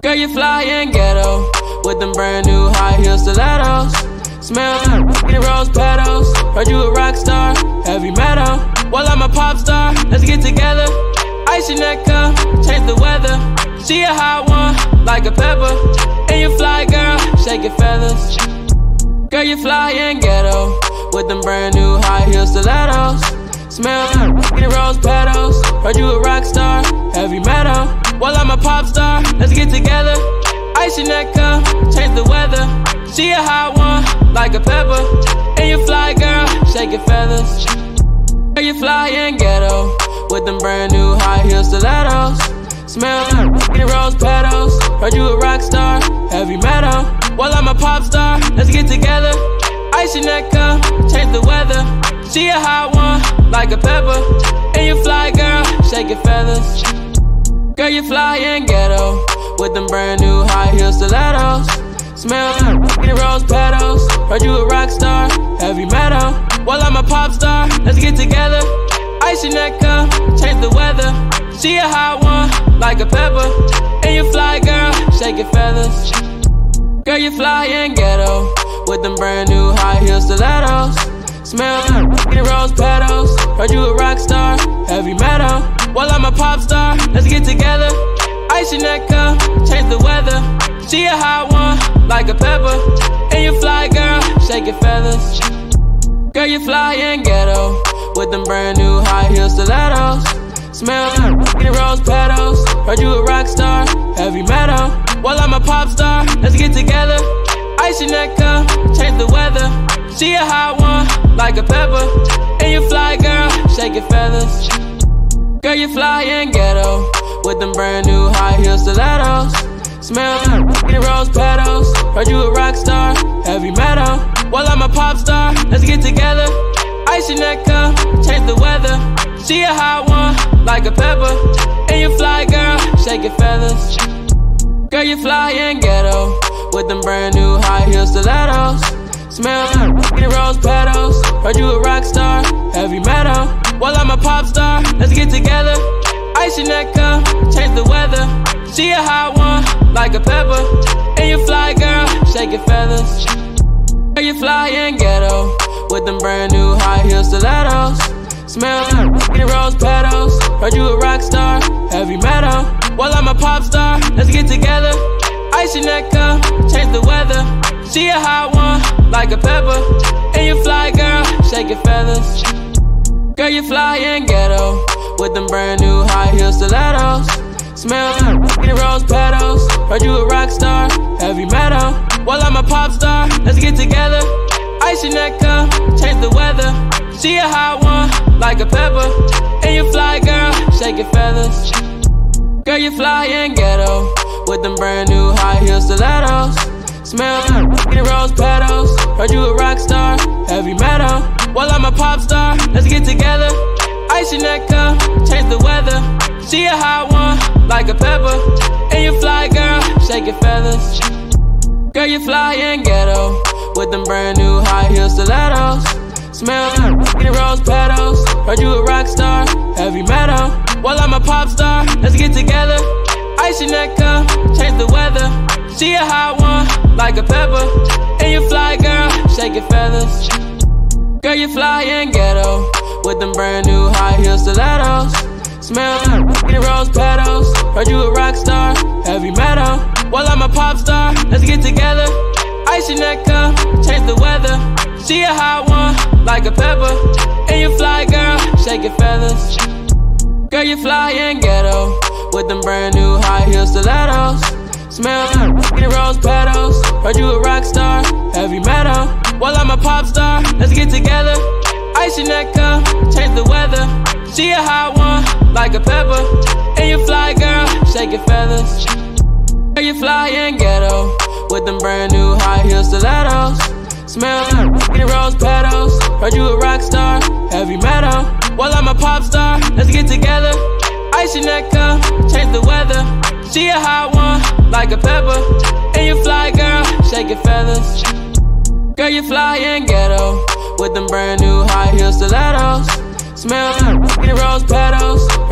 Girl, you fly and ghetto with them brand new high heel stilettos. Smell like rose petals. Heard you a rock star, heavy metal. Well, I'm a pop star, let's get together. Ice your neck up, change the weather. She a hot one, like a pepper. And you fly, girl, shake your feathers. Girl, you fly and ghetto with them brand new high heel stilettos. Smell like rose petals. Heard you a rock star, heavy metal. Well, I'm a pop star, let's get together. Ice your neck up, change the weather. She a hot one, like a pepper. And you fly, girl, shake your feathers. Girl, you fly and ghetto with them brand new high heel stilettos. Smell like rose petals. Heard you a rock star, heavy metal. Well, I'm a pop star, let's get together. Ice your neck up, change the weather. She a hot one, like a pepper. And you fly, girl, shake your feathers. Girl, you fly and ghetto with them brand new high heel stilettos. Smell like rose petals. Heard you a rock star, heavy metal. Well, I'm a pop star, let's get together. Ice your neck up, change the weather. She a hot one, like a pepper. And you fly, girl, shake your feathers. Girl, you fly and ghetto with them brand new high heel stilettos. Smell like rose petals. Heard you a rock star, heavy metal. Well, I'm a pop star, let's get together. Ice your neck up, change the weather. She a hot one, like a pepper. And you fly, girl, shake your feathers. Girl, you fly and ghetto with them brand new high heel stilettos. Smell like rose petals. Heard you a rock star, heavy metal. Well, I'm a pop star, let's get together. Ice your neck up, change the weather. She a hot one, like a pepper. And you fly, girl, shake your feathers. Girl, you fly and ghetto with them brand new high heel stilettos. Smell like rose petals. Heard you a rock star, heavy metal. Well, I'm a pop star, let's get together. Ice your neck up, change the weather. She a hot one, like a pepper. And you fly, girl, shake your feathers. Girl, you fly and ghetto with them brand new high heel stilettos. Smell like rose petals. Heard you a rock star, heavy metal. Well, I'm a pop star, let's get together. Ice your neck up, change the weather. She a hot one, like a pepper. And you fly, girl, shake your feathers. Girl, you fly and ghetto with them brand new high heel stilettos. Smell like rose petals. Heard you a rock star, heavy metal. Well, I'm a pop star, let's get together. Ice your neck up, change the weather. She a hot one, like a pepper. And you fly, girl, shake your feathers. Girl, you fly and ghetto with them brand new high heel stilettos. Smell like rose petals. Heard you a rock star, heavy metal. Well, I'm a pop star, let's get together. Ice your neck up, change the weather. She a hot one, like a pepper. And you fly, girl, shake your feathers. Girl, you fly and ghetto with them brand new high heel stilettos. Smell like rose petals. Heard you a rock star, heavy metal. Well, I'm a pop star, let's get together. Ice your neck up, change the weather. She a hot one, like a pepper. And you fly, girl, shake your feathers. Girl, you fly and ghetto with them brand new high heel stilettos. Smell like rose petals. Heard you a rock star, heavy metal. Well, I'm a pop star, let's get together. Ice your neck up, change the weather. She a hot one, like a pepper. And you fly, girl, shake your feathers. Girl, you fly and ghetto with them brand new high heel stilettos. Smell like rose petals. Heard you a rock star, heavy metal. Well, I'm a pop star, let's get together. Ice your neck up, change the weather. She a hot one, like a pepper. And you fly, girl, shake your feathers. Girl, you fly and ghetto with them brand new high heel stilettos. Smell like rose petals. Heard you a rock star, heavy metal. Well, I'm a pop star, let's get together. Ice your neck up, change the weather. She a hot one, like a pepper. And you fly, girl, shake your feathers. Girl, you fly and ghetto with them brand new high heel stilettos. Smell like rose petals. Heard you a rock star, heavy metal. Well, I'm a pop star, let's get together. Ice your neck up, change the weather. She a hot one, like a pepper. And you fly, girl, shake your feathers. Girl, you fly and ghetto with them brand new high heel stilettos. Smell like rose petals. Heard you a rock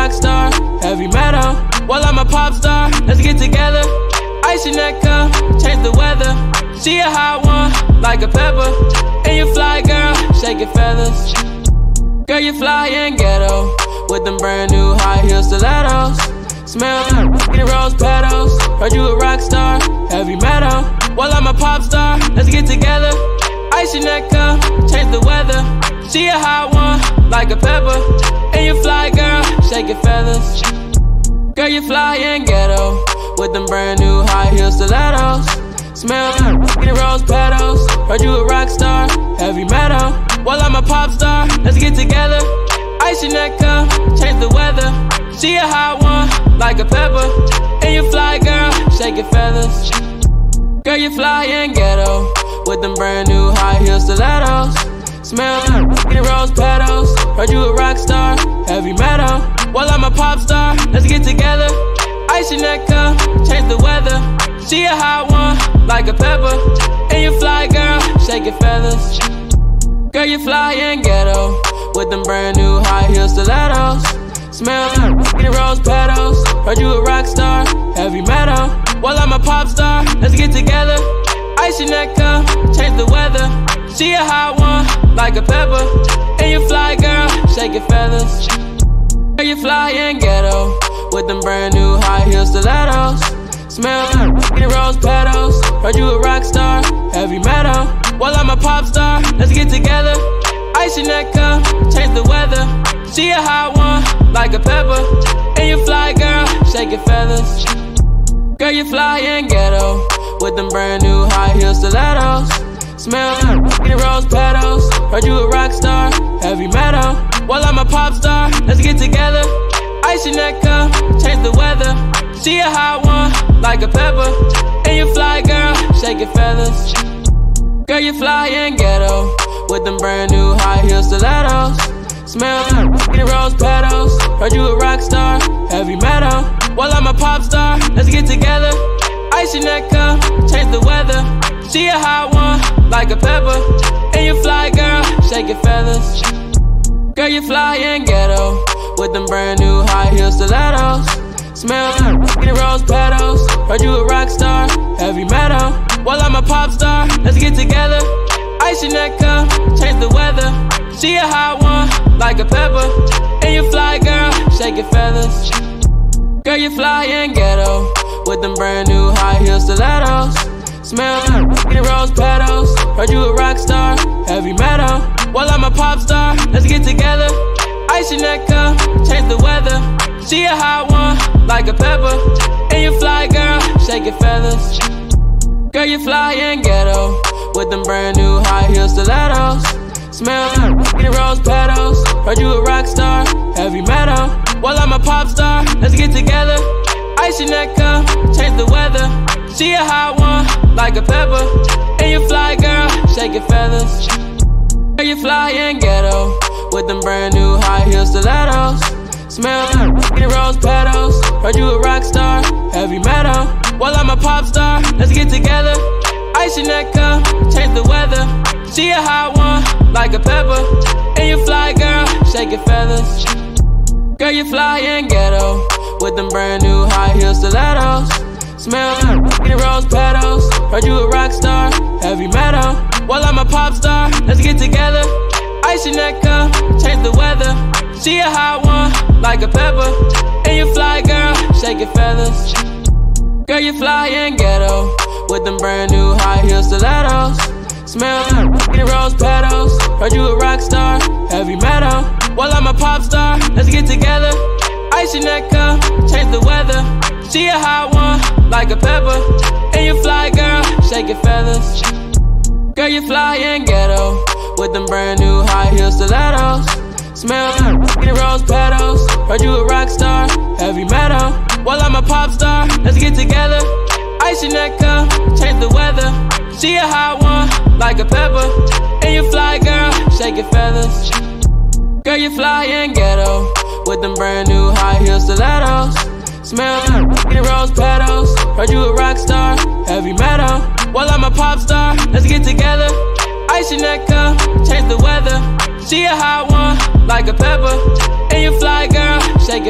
rock star, heavy metal. Well, I'm a pop star, let's get together. Ice your neck up, change the weather. She a hot one, like a pepper. And you fly, girl, shake your feathers. Girl, you fly and ghetto, with them brand new high heel stilettos. Smell like rose petals. Heard you a rock star, heavy metal. Well, I'm a pop star, let's get together. Ice your neck up, change the weather. She a hot one, like a pepper. And you fly, girl, shake your feathers. Girl, you fly and ghetto, with them brand new high heel stilettos. Smell like rose petals. Heard you a rock star, heavy metal. Well, I'm a pop star, let's get together. Ice your neck up, change the weather. She a hot one, like a pepper. And you fly, girl, shake your feathers. Girl, you fly and ghetto, with them brand new high heel stilettos. Smell like rose petals. Heard you a rock star, heavy metal. Well, I'm a pop star, let's get together. Ice your neck up, change the weather. She a hot one, like a pepper. And you fly, girl, shake your feathers. Girl, you fly and ghetto, with them brand new high heel stilettos. Smell like rose petals. Heard you a rock star, heavy metal. Well, I'm a pop star, let's get together. Ice your neck up, change the weather. She a hot one, like a pepper. And you fly, girl, shake your feathers. Girl, you fly and ghetto, with them brand new high heel stilettos. Smell like rose petals. Heard you a rock star, heavy metal. Well, I'm a pop star, let's get together. Ice your neck up, change the weather. She a hot one, like a pepper. And you fly, girl, shake your feathers. Girl, you fly and ghetto, with them brand new high heel stilettos. Smell like rose petals. Heard you a rock star, heavy metal. Well, I'm a pop star, let's get together. Ice your neck up, change the weather. She a hot one, like a pepper. And you fly, girl, shake your feathers. Girl, you fly and ghetto, with them brand new high heel stilettos. Smell like rose petals. Heard you a rock star, heavy metal. Well, I'm a pop star, let's get together. Ice your neck up, change the weather. She a hot one, like a pepper. And you fly, girl, shake your feathers. Girl, you fly and ghetto, with them brand new high heel stilettos. Smell like rose petals. Heard you a rock star, heavy metal. Well, I'm a pop star, let's get together. Ice your neck up, change the weather. She a hot one, like a pepper. And you fly, girl, shake your feathers. Girl, you fly and ghetto, with them brand new high heel stilettos. Smell like rose petals. Heard you a rock star, heavy metal. Well, I'm a pop star, let's get together. Ice your neck up, change the weather. She a hot one, like a pepper. And you fly, girl, shake your feathers. Girl, you fly and ghetto, with them brand new high heel stilettos. Smell like rose petals. Heard you a rock star, heavy metal. Well, I'm a pop star, let's get together. Ice your neck up, change the weather. She a hot one, like a pepper. And you fly, girl, shake your feathers. Girl, you fly and ghetto, with them brand new high heel stilettos. Smell like rose petals. Heard you a rock star, heavy metal. Well, I'm a pop star, let's get together. Ice your neck up, change the weather. She a hot one, like a pepper. And you fly, girl, shake your feathers. Girl, you fly and ghetto, with them brand new high heel stilettos. Smell like rose petals. Heard you a rock star, heavy metal. Well, I'm a pop star, let's get together. Ice your neck up, change the weather. She a hot one, like a pepper. And you fly, girl, shake your feathers. Girl, you fly and ghetto, with them brand new high heel stilettos. Smell like rose petals. Heard you a rock star, heavy metal. Well, I'm a pop star, let's get together. Ice your neck up, change the weather. She a hot one, like a pepper. And you fly, girl, shake your feathers. Girl, you fly and ghetto, with them brand new high heel stilettos. Smell like rose petals. Heard you a rock star, heavy metal. Well, I'm a pop star, let's get together. Ice your neck up, change the weather. She a hot one, like a pepper. And you fly, girl, shake your feathers. Girl, you fly and ghetto, with them brand new high heel stilettos. Smell like rose petals. Heard you a rock star, heavy metal. Well, I'm a pop star, let's get together. Ice your neck up, change the weather. She a hot one, like a pepper. And you fly, girl, shake your feathers.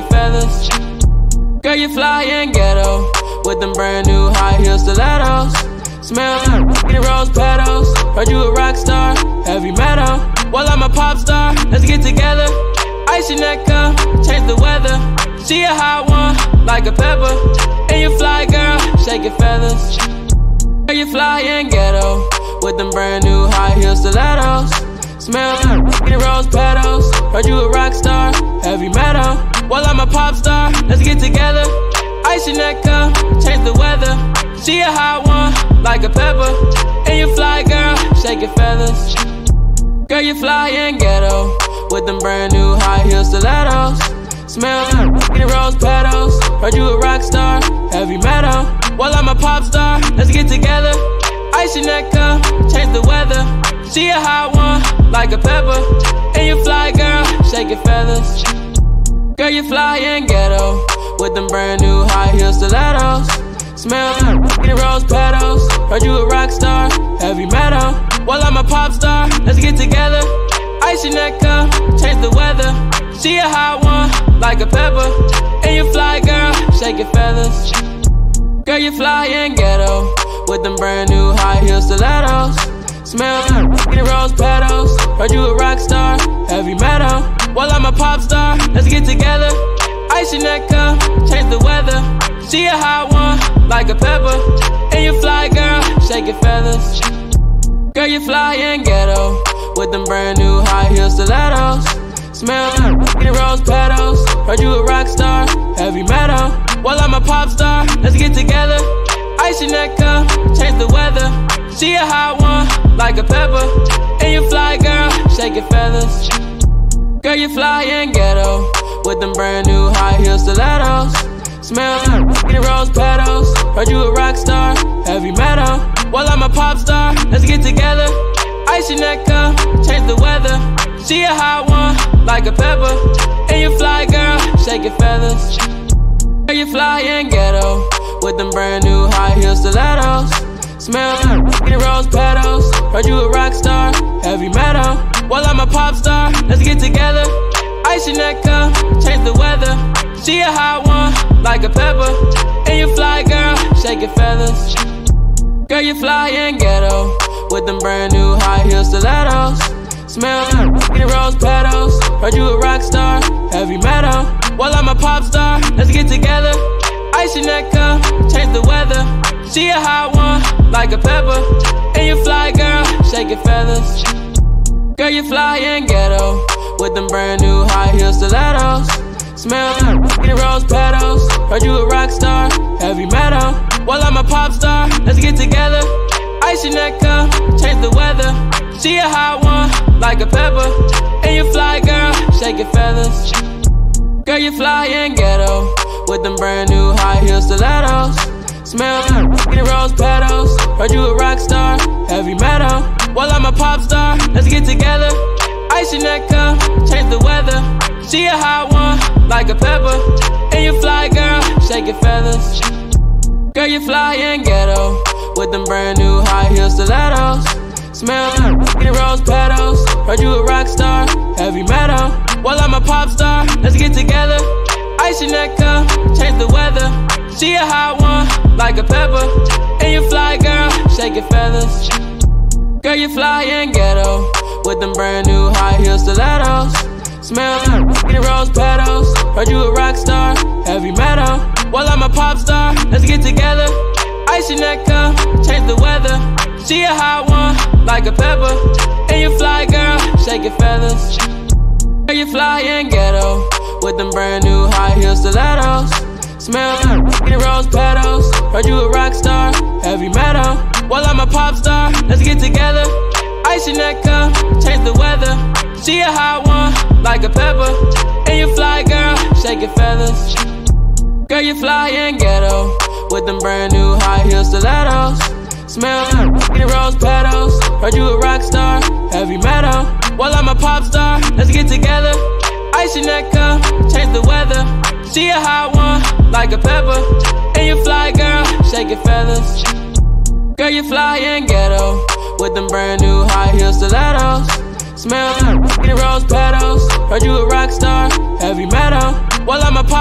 feathers. Girl, you fly and ghetto with them brand new high heel stilettos. Smell like rose petals. Heard you a rock star, heavy metal. Well, I'm a pop star, let's get together. Ice your neck up, change the weather. She a hot one, like a pepper. And you fly, girl, shake your feathers. Girl, you fly and ghetto with them brand new high heel stilettos. Smell like rose petals. Heard you a rock star, heavy metal. Well, I'm a pop star, let's get together. Ice your neck up, change the weather. She a hot one, like a pepper. And you fly, girl, shake your feathers. Girl, you fly and ghetto with them brand new high heel stilettos. Smell like rose petals. Heard you a rock star, heavy metal. Well, I'm a pop star, let's get together. Ice your neck up, change the weather. She a hot one, like a pepper. And you fly, girl, shake your feathers. Girl, you fly and ghetto with them brand new high heel stilettos. Smell like rose petals. Heard you a rock star, heavy metal. Well, I'm a pop star, let's get together. Ice your neck up, change the weather. She a hot one, like a pepper. And you fly, girl, shake your feathers. Girl, you fly and ghetto with them brand new high heel stilettos. Smell like rose petals. Heard you a rock star, heavy metal. Well, I'm a pop star, let's get together. Ice your neck up, change the weather. She a hot one, like a pepper. And you fly, girl, shake your feathers. Girl, you fly and ghetto with them brand new high heel stilettos. Smell like rose petals. Heard you a rock star, heavy metal. Well, I'm a pop star, let's get together. Ice your neck up, change the weather. She a hot one, like a pepper. And you fly, girl, shake your feathers. Girl, you fly and ghetto with them brand new high heel stilettos. Smell like rose petals. Heard you a rock star, heavy metal. Well, I'm a pop star, let's get together. Ice your neck up, change the weather. She a hot one, like a pepper. And you fly, girl, shake your feathers. Girl, you fly and ghetto with them brand new high heel stilettos. Smell like rose petals. Heard you a rock star, heavy metal. Well, I'm a pop star, let's get together. Ice your neck up, change the weather. She a hot one, like a pepper. And you fly, girl, shake your feathers. Girl, you fly and ghetto with them brand new high heel stilettos. Smell like rose petals. Heard you a rock star, heavy metal. Well, I'm a pop star, let's get together. Ice your neck up, change the weather. She a hot one, like a pepper. And you fly, girl, shake your feathers. Girl, you fly and ghetto with them brand new high heel stilettos. Smell like rose petals. Heard you a rock star, heavy metal. Well, I'm a pop star, let's get together. Ice your neck up, change the weather. She a hot one, like a pepper. And you fly, girl, shake your feathers. Girl, you fly and ghetto with them brand new high heel stilettos. Smell like rose petals. Heard you a rock star, heavy metal. Well, I'm a pop star, let's get together. Ice your neck up, change the weather. She a hot one, like a pepper. And you fly, girl, shake your feathers. Girl, you fly and ghetto with them brand new high heel stilettos. Smell like rose petals. Heard you a rock star, heavy metal. Well, I'm a pop star, let's get together. Ice your neck up, change the weather. She a hot one, like a pepper. And you fly, girl, shake your feathers. Girl, you fly and ghetto with them brand new high heel stilettos. Smell like rose petals. Heard you a rock star, heavy metal. Well, I'm a pop star, let's get together. Ice your neck up, change the weather. She a hot one, like a pepper. And you fly, girl, shake your feathers. Girl, you fly and ghetto with them brand new high heel stilettos. Smell like rose petals. Heard you a rock star, heavy metal. Well, I'm a pop star, let's get together. Ice your neck up, change the weather. She a hot one, like a pepper. And you fly, girl, shake your feathers. Girl, you fly and ghetto with them brand new high heel stilettos. Smell like rose petals. Heard you a rock star, heavy metal. Well, I'm a pop star, let's get together. Ice your neck up, change the weather. She a hot one, like a pepper. And you fly, girl, shake your feathers. Girl, you fly and ghetto with them brand new high heel stilettos. Smell like rose petals. Heard you a rock star, heavy metal. Well, I'm a pop star,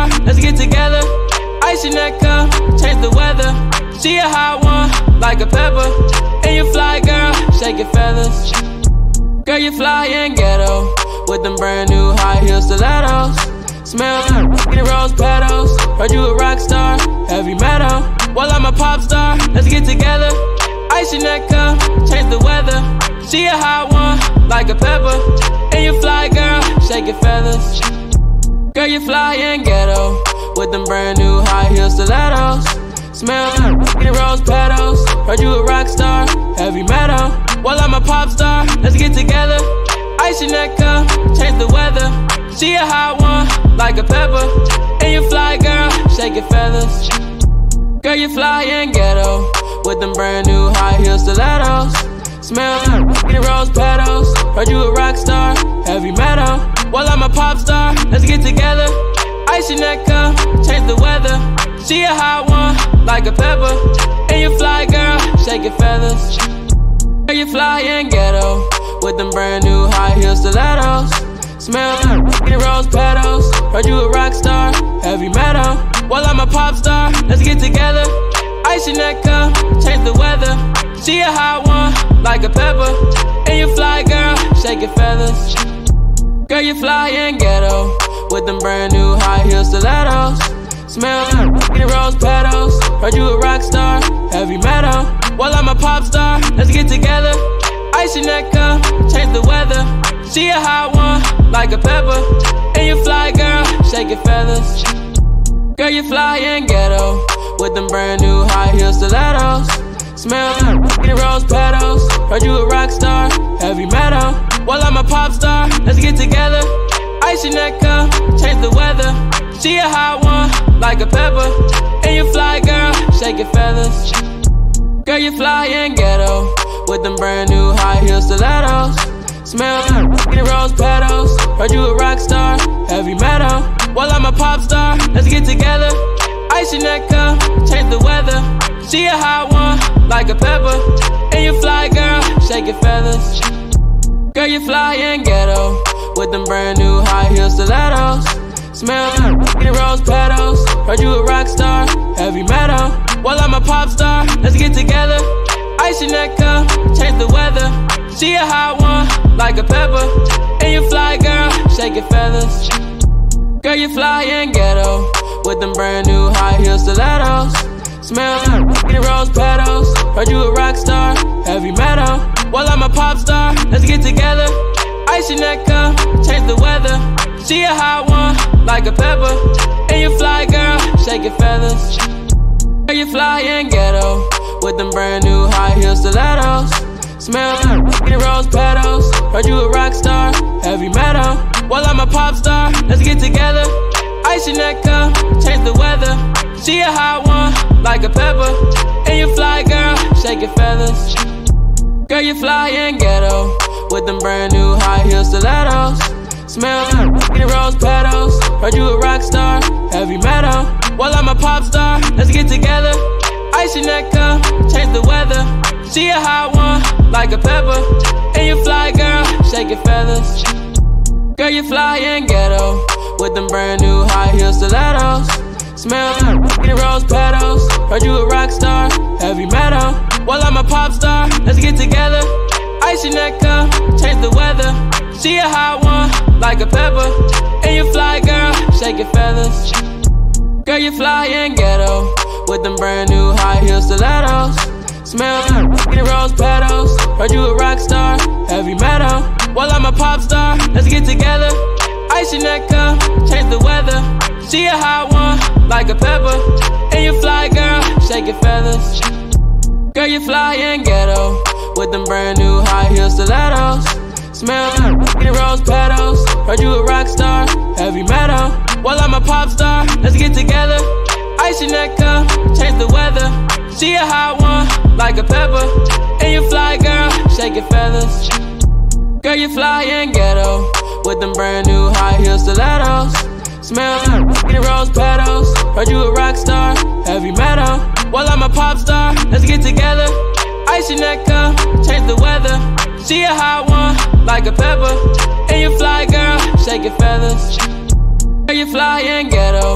star, let's get together. Ice your neck up, change the weather. She a hot one, like a pepper. And you fly, girl, shake your feathers. Girl, you fly and ghetto, with them brand new high heel stilettos. Smell like rose petals. Heard you a rock star, heavy metal. Well, I'm a pop star, let's get together. Ice your neck up, change the weather. She a hot one, like a pepper. And you fly, girl, shake your feathers. Girl, you fly and ghetto, with them brand new high heel stilettos. Smell like rose petals. Heard you a rock star, heavy metal. Well, I'm a pop star, let's get together. Ice your neck up, change the weather. She a hot one, like a pepper. And you fly, girl, shake your feathers. Girl, you fly and ghetto, with them brand new high heel stilettos. Smell like rose petals. Heard you a rock star, heavy metal. Well, I'm a pop star, let's get together. Ice your neck up, change the weather. She a hot one, like a pepper. And you fly, girl, shake your feathers. Girl, you fly and ghetto, with them brand new high heel stilettos. Smell like rose petals. Heard you a rock star, heavy metal. Well, I'm a pop star, let's get together. Ice your neck up, change the weather. She a hot one, like a pepper. And you fly, girl, shake your feathers. Girl, you fly and ghetto, with them brand new high heel stilettos. Smell like rose petals. Heard you a rock star, heavy metal. Well, I'm a pop star, let's get together. Ice your neck up, change the weather. She a hot one, like a pepper. And you fly, girl, shake your feathers. Girl, you fly and ghetto, with them brand new high heel stilettos. Smell like rose petals. Heard you a rock star, heavy metal. Well, I'm a pop star, let's get together. Ice your neck up, change the weather. She a hot one, like a pepper. And you fly, girl, shake your feathers. Girl, you fly and ghetto, with them brand new high heel stilettos. Smell like rose petals. Heard you a rock star, heavy metal. Well, I'm a pop star, let's get together. Ice your neck up, change the weather. She a hot one, like a pepper. And you fly, girl, shake your feathers. Girl, you fly and ghetto, with them brand new high heel stilettos. Smell like rose petals. Heard you a rock star, heavy metal. Well, I'm a pop star, let's get together. Ice your neck up, change the weather. She a hot one, like a pepper. And you fly, girl, shake your feathers. Girl, you fly and ghetto, with them brand new high heel stilettos. Smell like rose petals. Heard you a rock star, heavy metal. Well, I'm a pop star, let's get together. Ice your neck up, change the weather. She a hot one, like a pepper. And you fly, girl, shake your feathers. Girl, you fly and ghetto, with them brand new high heel stilettos. Smell like rose petals. Heard you a rock star, heavy metal. Well, I'm a pop star, let's get together. Ice your neck up, change the weather. She a hot one, like a pepper. And you fly, girl, shake your feathers. Girl, you fly and ghetto, with them brand new high heel stilettos. Smell like rose petals. Heard you a rock star, heavy metal. Well, I'm a pop star, let's get together. Ice your neck up, change the weather. She a hot one, like a pepper. And you fly, girl, shake your feathers. Girl, you fly and ghetto, with them brand new high heel stilettos. Smell like rose petals. Heard you a rock star, heavy metal. Well, I'm a pop star, let's get together. Ice your neck up, change the weather. She a hot one, like a pepper. And you fly, girl, shake your feathers. Girl, you fly and ghetto, with them brand new high heel stilettos. Smell like rose petals. Heard you a rock star, heavy metal. Well, I'm a pop star, let's get together. Ice your neck up, change the weather. She a hot one, like a pepper. And you fly, girl, shake your feathers. Girl, you fly and ghetto, with them brand new high heel stilettos. Smell like rose petals. Heard you a rock star, heavy metal. Well, I'm a pop star, let's get together. Ice your neck up, change the weather. She a hot one, like a pepper. And you fly, girl, shake your feathers. Girl, you fly and ghetto, with them brand new high heel stilettos. Smell like rose petals. Heard you a rock star, heavy metal. Well, I'm a pop star, let's get together. Ice your neck up, change the weather. She a hot one, like a pepper. And you fly, girl, shake your feathers. Girl, you fly and ghetto,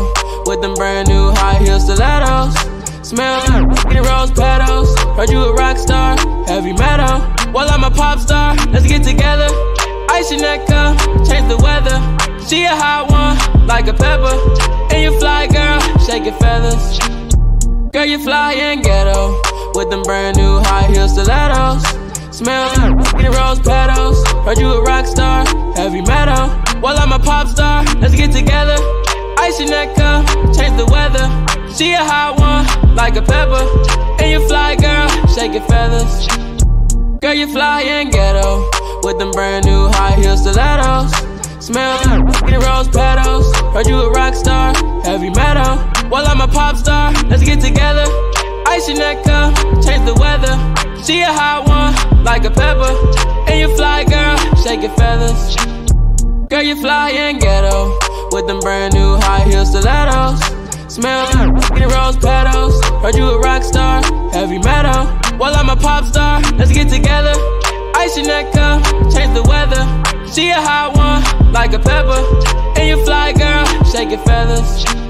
with them brand new high heel stilettos. Smell like rose petals. Heard you a rock star, heavy metal. Well, I'm a pop star, let's get together. Ice your neck up, change the weather. She a hot one, like a pepper. And you fly, girl, shake your feathers. Girl, you fly and ghetto, with them brand new high heel stilettos. Smell like rose petals. Heard you a rock star, heavy metal. Well, I'm a pop star, let's get together. Ice your neck up, change the weather. She a hot one, like a pepper. And you fly, girl, shake your feathers. Girl, you fly and ghetto, with them brand new high heel stilettos. Smell like rose petals. Heard you a rock star, heavy metal. Well, I'm a pop star, let's get together. Ice your neck up, change the weather. She a hot one, like a pepper. And you fly, girl, shake your feathers. Girl, you fly and ghetto, with them brand new high heel stilettos. Smell like rose petals. Heard you a rock star, heavy metal. Well, I'm a pop star, let's get together. Ice your neck up, change the weather. She a hot one, like a pepper. And you fly, girl, shake your feathers.